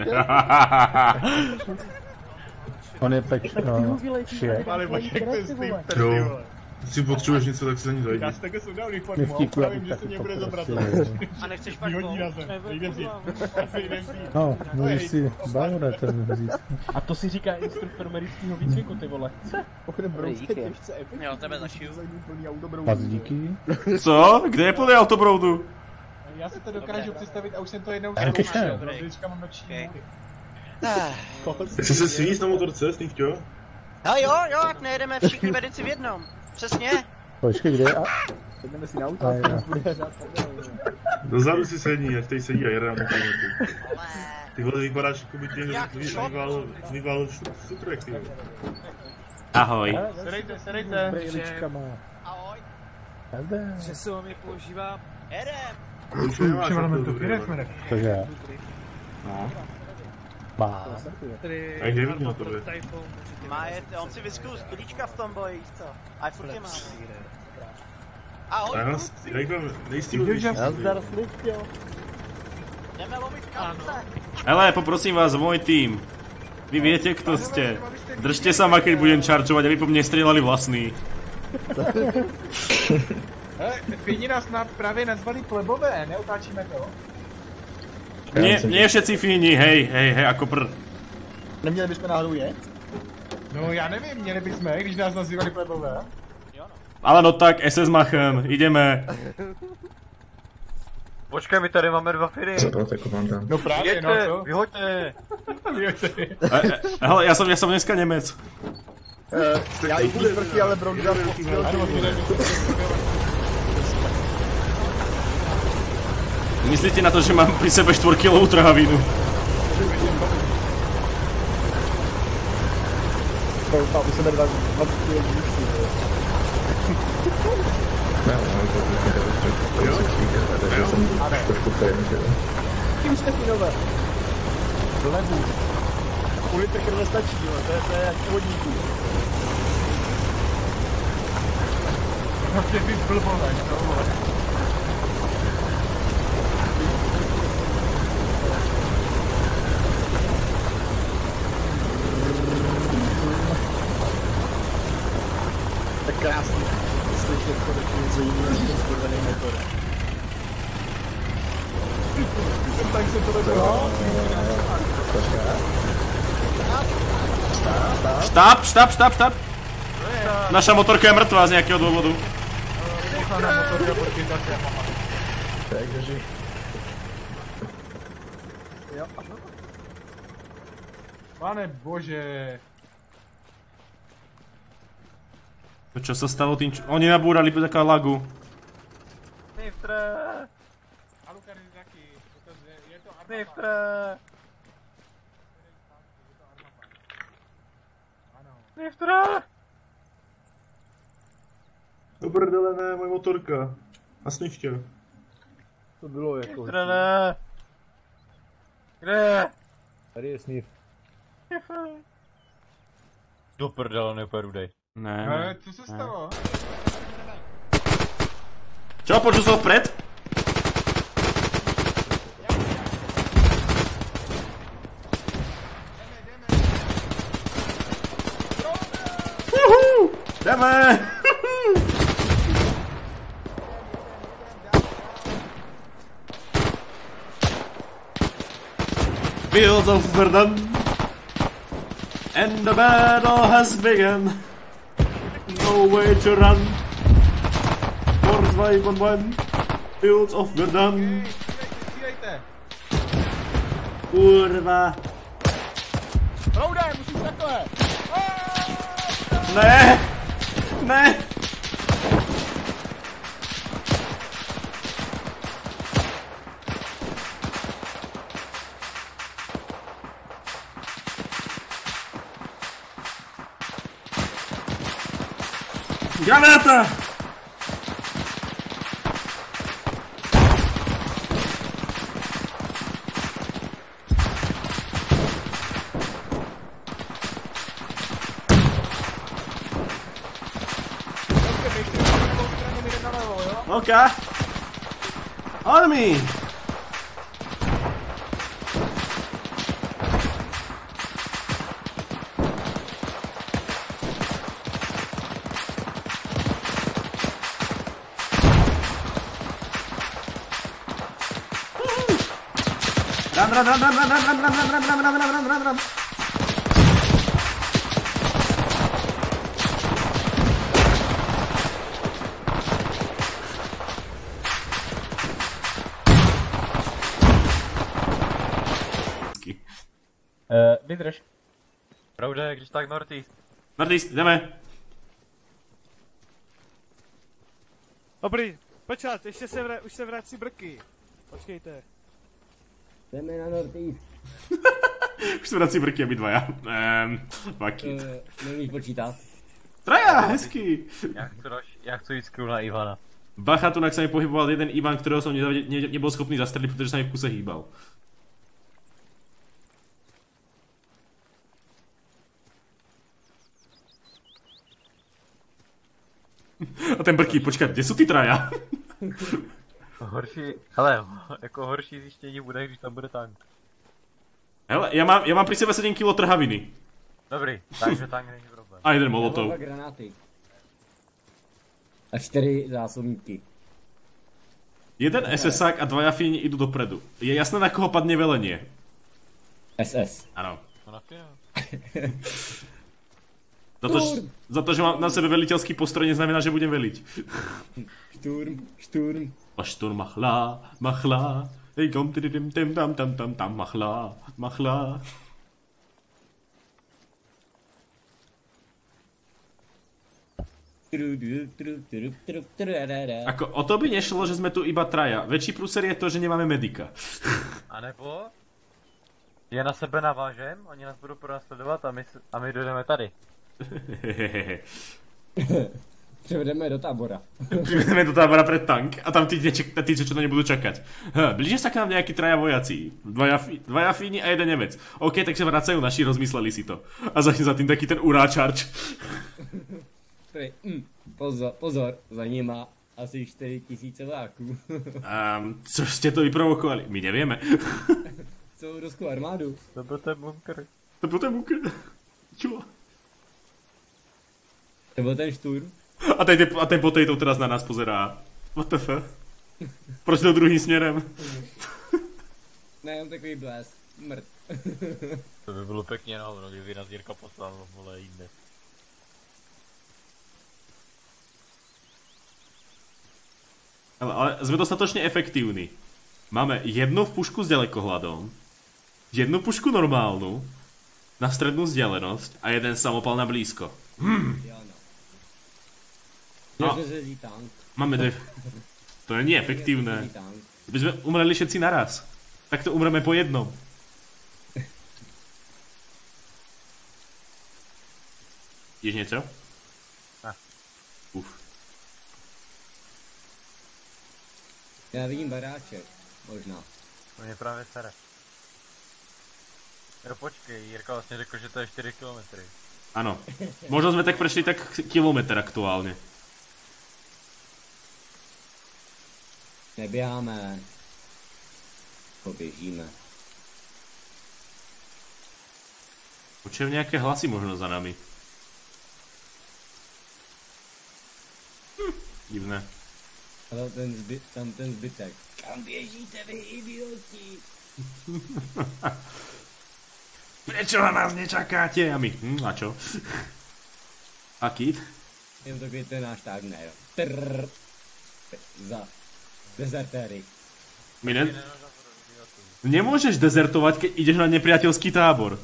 [SPEAKER 9] On je pečka.
[SPEAKER 2] Ale Vašek, to je stým prdý, vole.
[SPEAKER 1] Si potřebuješ něco, tak si za ní zajdi.
[SPEAKER 2] Já si také jsem dal uniformu a pravím, že se mě bude zabrat.
[SPEAKER 7] A nechceš pak
[SPEAKER 2] hodí na zem, jdem si. Jdem si.
[SPEAKER 9] No, můžeš si bajonetem vzít.
[SPEAKER 13] A to si říká instruktor amerického výcviku, ty vole.
[SPEAKER 10] Pochodem brouze těžce.
[SPEAKER 7] Jo, tebe zašiju.
[SPEAKER 9] Pas díky.
[SPEAKER 6] Co? Kde je plný autobroudu?
[SPEAKER 2] Já si to dokážu představit a už jsem to jednou
[SPEAKER 9] zkoušel.
[SPEAKER 2] Rozlička mám noční můry.
[SPEAKER 1] Chci se svíst na motorce, Snívťo?
[SPEAKER 7] A jo, jo, ať nejedeme všichni medici v jednom. Přesně.
[SPEAKER 9] Počkej, kde je? A...
[SPEAKER 10] Sedneme si na auto.
[SPEAKER 1] Dozadu si sední, ať tady sedí a jede na motorku. Ty vole, vypadáš jako by tě vyvál, vyvál sutrek, ty vole.
[SPEAKER 6] Ahoj.
[SPEAKER 2] Sedejte, sedejte.
[SPEAKER 9] Brejlička má.
[SPEAKER 7] Ahoj.
[SPEAKER 9] Nazdar.
[SPEAKER 13] Že se mi používá.
[SPEAKER 7] Jedem.
[SPEAKER 2] Převaleme to, kde jsme?
[SPEAKER 9] Takže. No. Má.
[SPEAKER 1] A kde vidím na tobě?
[SPEAKER 7] Má je, on si vyzkouš klíčka v tom boji, víš co? A furt je má. Ahoj, kluci.
[SPEAKER 1] Jako nejstílovější.
[SPEAKER 9] Nazdar, Slivťo.
[SPEAKER 7] Jdeme lovit kapce.
[SPEAKER 6] Hele, poprosím vás, môj tým. Vy viete, kto ste. Držte sa ma, keď budem čarčovať, aby po mne strieľali vlastní.
[SPEAKER 2] Hele, Fini nás na, právě nazvali plebové, neutáčíme to?
[SPEAKER 6] Nie, nie všetci fíni, hej, hej, hej, ako prr.
[SPEAKER 10] Neměli bychom náhodou jet?
[SPEAKER 4] No já nevím, měli bychom, když nás nazývali plebové.
[SPEAKER 6] Ale no tak, S S machem, jdeme.
[SPEAKER 8] Počkej, my tady máme dva firy.
[SPEAKER 11] Zaplaťte komanda.
[SPEAKER 4] No právě,
[SPEAKER 8] Jeďte,
[SPEAKER 4] no to.
[SPEAKER 8] vyhoďte.
[SPEAKER 4] Vyhoďte.
[SPEAKER 6] Hele, já jsem, já jsem dneska Němec.
[SPEAKER 2] Uh, já i půjdu proti, ale Bronda posílil.
[SPEAKER 6] Myslíte na to, že mám pri sebe štvorkilovú trhavinu?
[SPEAKER 2] Koupá u sebe dva kilo výšky.
[SPEAKER 11] Ne, ale to je to takže jsem trošku fejn, že jo.
[SPEAKER 2] Tím jste finové. Vlevu. Půl litr krve stačí, jo, to je, to je jak vodníků.
[SPEAKER 4] No tě víc blbové, no vole.
[SPEAKER 2] Tak krásný. Slyšet konečně něco jiného než ten skurvený motor. Tak se to nebylo.
[SPEAKER 6] Štáb, štáb, štáb, štáb. Naša motorka je mrtvá z nějakého důvodu.
[SPEAKER 11] Tak, drži.
[SPEAKER 4] Pane bože.
[SPEAKER 6] To čo sa stalo tým, čo... Oni nabúrali taká lagu.
[SPEAKER 8] Niftre.
[SPEAKER 4] A Lukáš je taký, je to armapa.
[SPEAKER 8] Niftre. Niftre.
[SPEAKER 1] Do prdele, ne, moje motorka. A sniště.
[SPEAKER 2] To bylo jako...
[SPEAKER 8] Niftre, ne. Kde?
[SPEAKER 2] Tady je sniv.
[SPEAKER 8] Do prdele, nepojedu dej.
[SPEAKER 6] Ne,
[SPEAKER 4] ne. Co se stalo?
[SPEAKER 6] Čo, počul som vpred? Uhu, jdeme! Fields of Verdun, and the battle has begun. No way to run. Force five one one. Fields of Verdun. Kurva.
[SPEAKER 2] Proude, musíš takhle.
[SPEAKER 6] Ne. Ne. Granata! Okay. On me! Run, run, run, run, run, run, run, run, run, run, run, run, run, run, run.
[SPEAKER 8] Uh, vydrž. Proude, když tak northeast.
[SPEAKER 6] Northeast, jdeme.
[SPEAKER 13] Dobrý, počkat, ještě se vra- už se vrací brky. Počkejte.
[SPEAKER 14] Jdeme na northeast.
[SPEAKER 6] Už se vrací brky, aby dvaja. Ehm, fuck it.
[SPEAKER 14] Uh, nevíš počítat.
[SPEAKER 6] Traja, hezky.
[SPEAKER 8] Já chci, rož, já chci jít na Ivana.
[SPEAKER 6] Bacha, tu se mi pohyboval jeden Ivan, kterého jsem ne, ne, nebyl schopný zastřelit, protože se mi v kuse hýbal. A ten brký, počkat, kde jsou ty traja?
[SPEAKER 8] Horší, hele, jako horší zjištění bude, když tam bude tank.
[SPEAKER 6] Hele, já mám, já mám pri sebe sedm kilo trhaviny.
[SPEAKER 8] Dobrý, takže tank není problém.
[SPEAKER 6] A jeden molotov.
[SPEAKER 14] Dva granáty. A čtyři zásobníky.
[SPEAKER 6] Jeden SSák a dva jafíni idú dopredu. Je jasné, na koho padne velenie?
[SPEAKER 14] S S.
[SPEAKER 6] Ano.
[SPEAKER 8] No na fiu.
[SPEAKER 6] Za to, za to, že mám na sebe veliteľský postroj, neznamená, že budem veliť.
[SPEAKER 14] Šturm, šturm.
[SPEAKER 6] A šturm machla, machla. Hej, kom, tidim, tim, tam, tam, tam, tam, machla, machla. Ako, o to by nešlo, že sme tu iba traja. Väčší prúser je to, že nemáme medika.
[SPEAKER 8] A nebo je na sebe navážem, oni nás budou pronásledovat a my, a my dojdeme tady.
[SPEAKER 14] Přivedeme do tábora.
[SPEAKER 6] Přivedeme do tábora pre tank a tam tí, tí čo to nebudú čakať. Hm, blíže sa k nám nejakí traja vojaci. Dvaja, dvaja Fíni a jeden Nemec. OK, takže vracajú naši, rozmysleli si to. A za, za tým taký ten uráčarč.
[SPEAKER 14] Mm, pozor, pozor, za nima asi čtyři tisíce vojáků.
[SPEAKER 6] um, co ste to vyprovokovali? My nevieme.
[SPEAKER 14] Celou ruskou armádu.
[SPEAKER 8] To byl ten bunker.
[SPEAKER 6] To byl ten bunker. Čo?
[SPEAKER 14] To byl ten šturm.
[SPEAKER 6] A ten, a ten potato teraz na nás pozerá. What the fuck? Proč to druhým směrem?
[SPEAKER 14] Ne, jenom takový blesk. Mrt.
[SPEAKER 8] To by bylo pěkně na hovno, kdyby nás Jirka poslal, vole, jinde.
[SPEAKER 6] Ale, ale sme dostatočne efektívni. Máme jednu pušku s ďalekohľadom, jednu pušku normálnu, na strednú vzdialenosť a jeden samopal na blízko. Hmm. No, máme dve... To je neefektívne. By sme umreli všetci naraz. Tak to umreme po jednom. Jdeš něco?
[SPEAKER 8] Ne.
[SPEAKER 6] Uf.
[SPEAKER 14] Já vidím baráček, možná.
[SPEAKER 8] To mě právě sere. Jo, počkej, Jirka vlastně řekl, že to je čtyři kilometry.
[SPEAKER 6] Ano. Možno jsme tak prešli tak kilometr aktuálně.
[SPEAKER 14] Neběháme. Poběžíme.
[SPEAKER 6] Počujem nějaké hlasy možno za nami. Hm, divné.
[SPEAKER 14] Ale ten zbyt, tam ten zbytek. Kam běžíte vy, idioti?
[SPEAKER 6] Prečo na nás nečakáte? A my, hm, a čo? Aký?
[SPEAKER 14] Jen takový ten náš tágne, jo. Trrrr. Za dezertéry.
[SPEAKER 6] My ne... Nemôžeš dezertovať, keď ideš na nepriateľský tábor.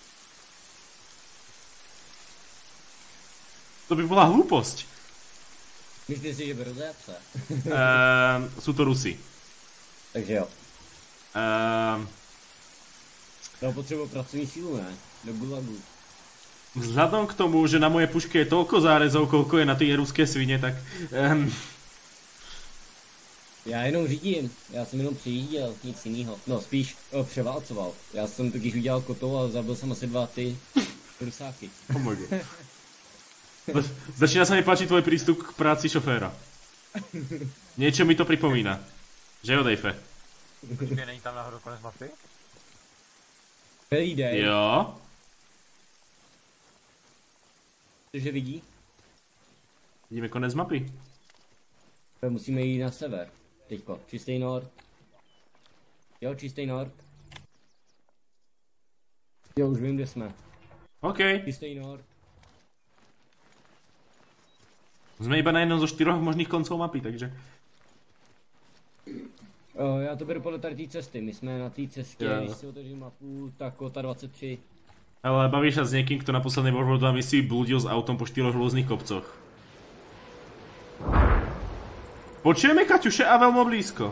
[SPEAKER 6] To by bola hlúposť.
[SPEAKER 14] Myslíš si, že budou zápse?
[SPEAKER 6] Ehm, sú to Rusi.
[SPEAKER 14] Takže jo.
[SPEAKER 6] Ehm...
[SPEAKER 14] No potřebuji pracovní sílu, ne? Do gulagu.
[SPEAKER 6] Vzhľadom k tomu, že na moje puške je toľko zárezov, koľko je na ty ruské svine, tak... Um...
[SPEAKER 14] Já jenom řídím, já jsem jenom přijížděl, nic jinýho. No spíš o, převálcoval. Já jsem totiž udělal kotou a zabil jsem asi dva ty rusáky.
[SPEAKER 6] Oh my god. Začíná sa mi páčiť tvoj prístup k práci šoféra. Niečo mi to pripomína. Že jo, Dejfe?
[SPEAKER 8] Počkej, není tam náhodou konec mapy?
[SPEAKER 14] Celý den.
[SPEAKER 6] Jo.
[SPEAKER 14] Cože vidí?
[SPEAKER 6] Vidíme konec mapy.
[SPEAKER 14] Musíme jít na sever. Teďko, čistý nord. Jo, čistý nord. Jo, už vím, kde jsme.
[SPEAKER 6] OK.
[SPEAKER 14] Čistý nord.
[SPEAKER 6] Jsme iba na jednom zo čtyroch možných koncov mapy, takže...
[SPEAKER 14] O, já to beru podle tady té cesty, my jsme na té cestě,
[SPEAKER 6] jo.
[SPEAKER 14] Když si otevřím mapu, tak kota dvacet tři.
[SPEAKER 6] Ale bavíš sa s niekým, kto na poslednej World War misii blúdil s autom po štyroch rôznych kopcoch. Počujeme Kaťuše a veľmi blízko.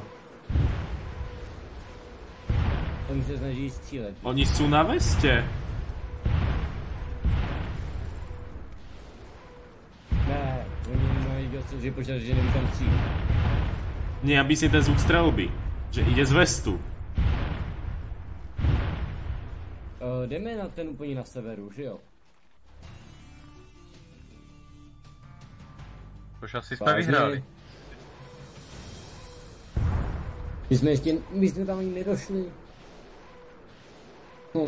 [SPEAKER 14] Oni se snaží střílet.
[SPEAKER 6] Oni sú na veste.
[SPEAKER 14] Ne, oni mají dost, že počítat, že neví tam střílet.
[SPEAKER 6] Nie, aby si ten zvuk strelby. Že ide z vestu.
[SPEAKER 14] Uh, jdeme na ten úplně na severu, že jo?
[SPEAKER 8] Už asi jsme vyhráli.
[SPEAKER 14] My jsme ještě, my jsme tam ani nedošli.